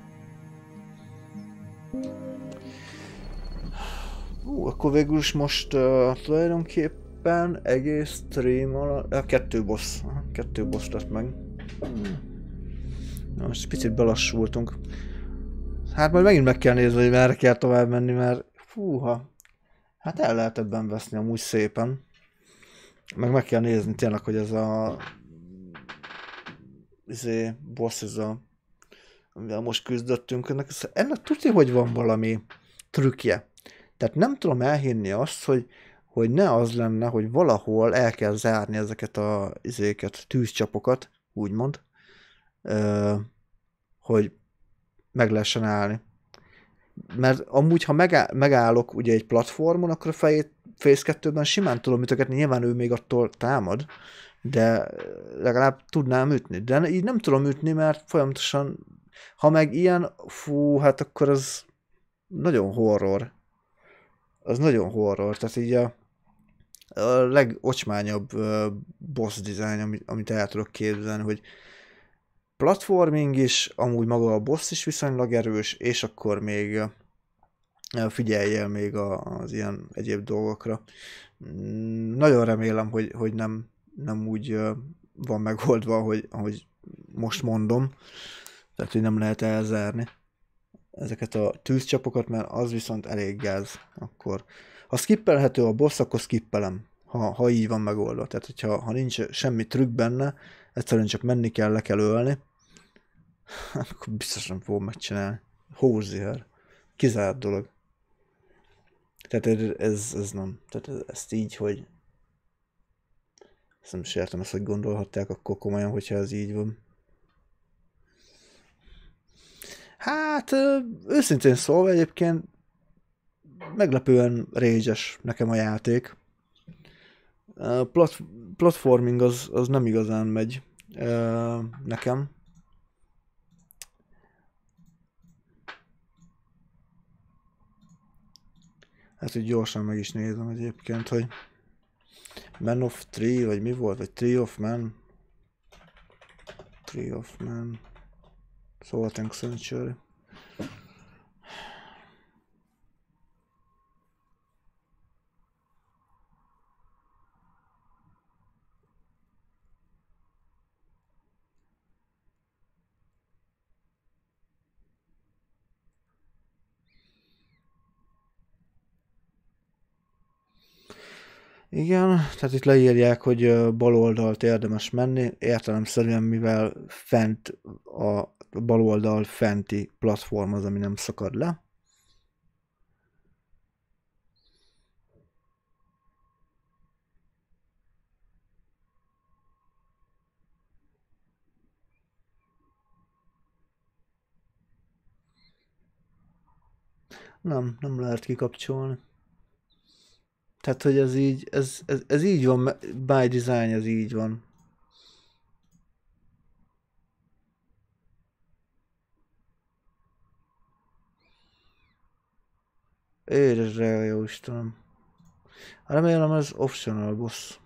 Ú, akkor végül is most uh, tulajdonképpen egész stream alatt... Uh, kettő boss. Aha, kettő boss lett meg. Hmm. Na, most picit belassultunk. Hát majd megint meg kell nézni, hogy merre kell tovább menni, mert fúha. Hát el lehet ebben veszni amúgy szépen. Meg meg kell nézni tényleg, hogy ez a... izé, boss, ez a... amivel most küzdöttünk, ennek, ennek tudja, hogy van valami trükkje. Tehát nem tudom elhinni azt, hogy, hogy ne az lenne, hogy valahol el kell zárni ezeket a izéket, tűzcsapokat, úgymond, ö, hogy meg lehessen állni. Mert amúgy, ha megáll, megállok ugye egy platformon, akkor a fejét Phase kettőben simán tudom ütögetni, nyilván ő még attól támad, de legalább tudnám ütni. De így nem tudom ütni, mert folyamatosan, ha meg ilyen, fú, hát akkor az nagyon horror. Az nagyon horror, tehát így a, a legocsmányabb uh, boss design, amit, amit el tudok képzelni, hogy platforming is, amúgy maga a boss is viszonylag erős, és akkor még uh, figyeljél még a, az ilyen egyéb dolgokra. Mm, nagyon remélem, hogy, hogy nem, nem úgy uh, van megoldva, hogy, ahogy most mondom, tehát hogy nem lehet elzárni ezeket a tűzcsapokat, mert az viszont elég gáz. Akkor, ha skippelhető a boss, akkor skippelem, ha, ha így van megoldva. Tehát, hogyha ha nincs semmi trükk benne, egyszerűen csak menni kell, le kell ölni, akkor biztos nem fogom megcsinálni. Hóziher. Kizárt dolog. Tehát ez, ez nem. Tehát ez, ezt így, hogy... Ezt nem is értem ezt, hogy gondolhatták akkor komolyan, hogyha ez így van. Hát, őszintén szólva egyébként meglepően rage-es nekem a játék. A plat, platforming az, az nem igazán megy uh, nekem. Hát, hogy gyorsan meg is nézem egyébként, hogy Man of Three, vagy mi volt, vagy Tree of Man. Tree of Man. Salt and Sanctuary. Igen, tehát itt leírják, hogy bal oldalt érdemes menni, értelemszerűen, mivel fent a bal oldal fenti platform az, ami nem szakad le. Nem, nem lehet kikapcsolni. Tehát, hogy ez így, ez, ez, ez így van, by design ez így van. Éresre, jó Istenem. Remélem ez optional boss.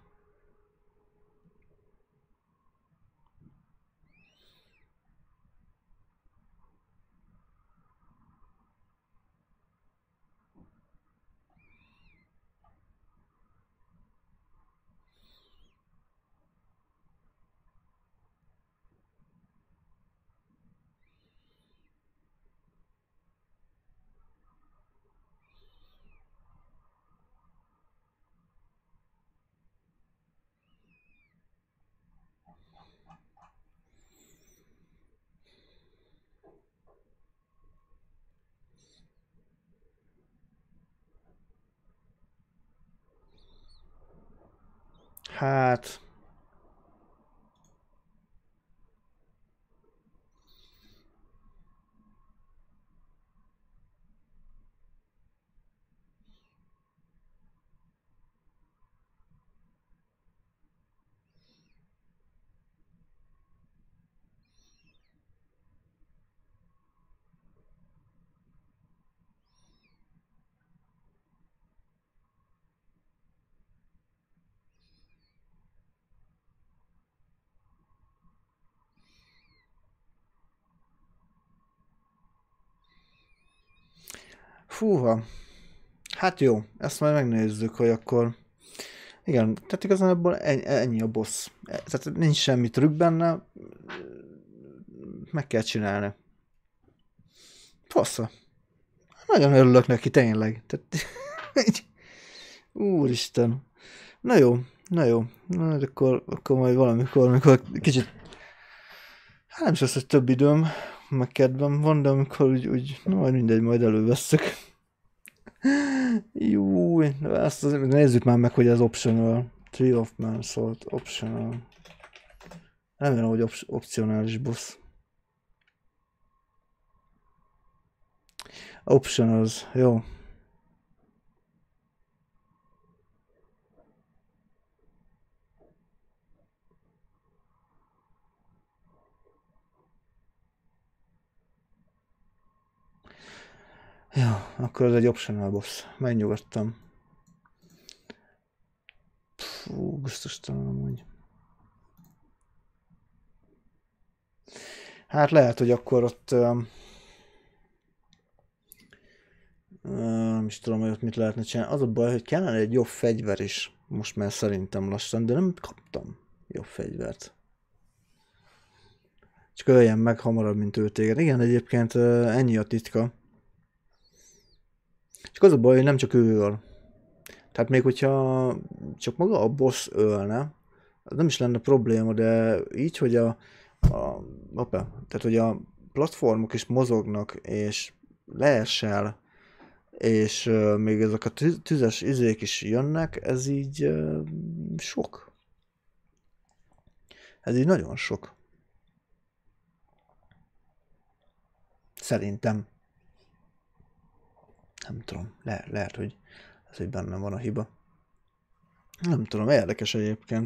Hát... Fúha. Hát jó, ezt majd megnézzük, hogy akkor... Igen, tehát igazából ennyi a boss. Tehát nincs semmi trükk benne. Meg kell csinálni. Fasza. Nagyon örülök neki, tényleg. Tehát... Úristen. Na jó, na jó. Na, akkor, akkor majd valamikor, amikor kicsit... Hát nem is az, hogy több időm, meg kedvem van, de amikor úgy, úgy na majd mindegy, majd elővesszük. Júj, ezt az, nézzük már meg, hogy ez optional. Tree of Man szólt, optional. Remélem, hogy op opcionális boss. Optionals, jó. Ja, akkor ez egy optional boss. Menj nyugodtan. Fú, gusztustalan amúgy. Hát lehet, hogy akkor ott... Uh, nem is tudom, hogy ott mit lehetne csinálni. Az a baj, hogy kellene egy jobb fegyver is. Most már szerintem lassan, de nem kaptam jobb fegyvert. Csak öljen meg hamarabb, mint ő téged. Igen, egyébként uh, ennyi a titka. Csak az a baj, hogy nem csak ő öl. Tehát még hogyha csak maga a boss ölne, az nem is lenne probléma, de így, hogy a, a, opa, tehát hogy a platformok is mozognak, és leesel és uh, még ezek a tüzes izék is jönnek, ez így uh, sok. Ez így nagyon sok. Szerintem. Nem tudom, Le- lehet, hogy ez, hogy bennem van a hiba. Nem tudom, érdekes egyébként.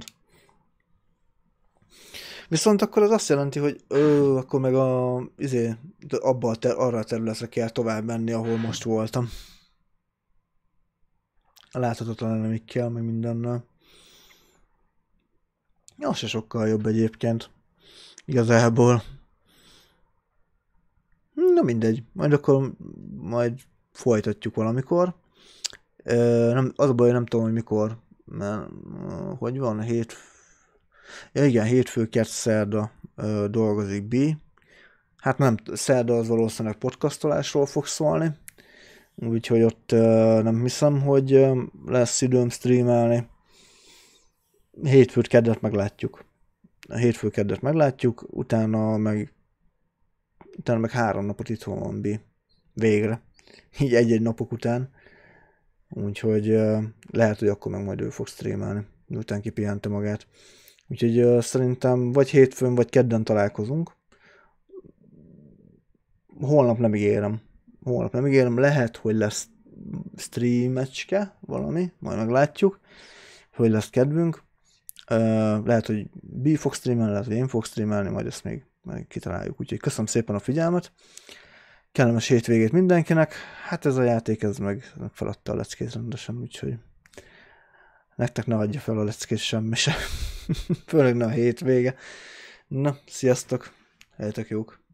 Viszont akkor az azt jelenti, hogy ö, akkor meg a, izé, abba a ter- arra a területre kell tovább menni, ahol most voltam. A láthatatlan nem kell, meg mindennel. Az se sokkal jobb egyébként. Igazából. Na mindegy, majd akkor majd folytatjuk valamikor. Ö, nem, az a baj, nem tudom, hogy mikor, mert hogy van, hét... Ja igen, hétfő, kett, szerda ö, dolgozik B. Hát nem, szerda az valószínűleg podcastolásról fog szólni, úgyhogy ott ö, nem hiszem, hogy ö, lesz időm streamelni. Hétfőt, keddet meglátjuk. A hétfő, keddet meglátjuk, utána meg utána meg három napot itthon van B. Végre. Így egy-egy napok után. Úgyhogy ö, lehet, hogy akkor meg majd ő fog streamelni, miután kipihente magát. Úgyhogy uh, szerintem vagy hétfőn, vagy kedden találkozunk. Holnap nem ígérem. Holnap nem ígérem. Lehet, hogy lesz streamecske, valami. Majd meglátjuk, hogy lesz kedvünk. Uh, lehet, hogy B fog streamelni, lehet, hogy én fog streamelni, majd ezt még, még kitaláljuk. Úgyhogy köszönöm szépen a figyelmet. Kellemes hétvégét mindenkinek. Hát ez a játék, ez meg feladta a leckét rendesen, úgyhogy nektek ne adja fel a leckét semmi sem. Főleg ne a hétvége. Na, sziasztok! Helyetek jók!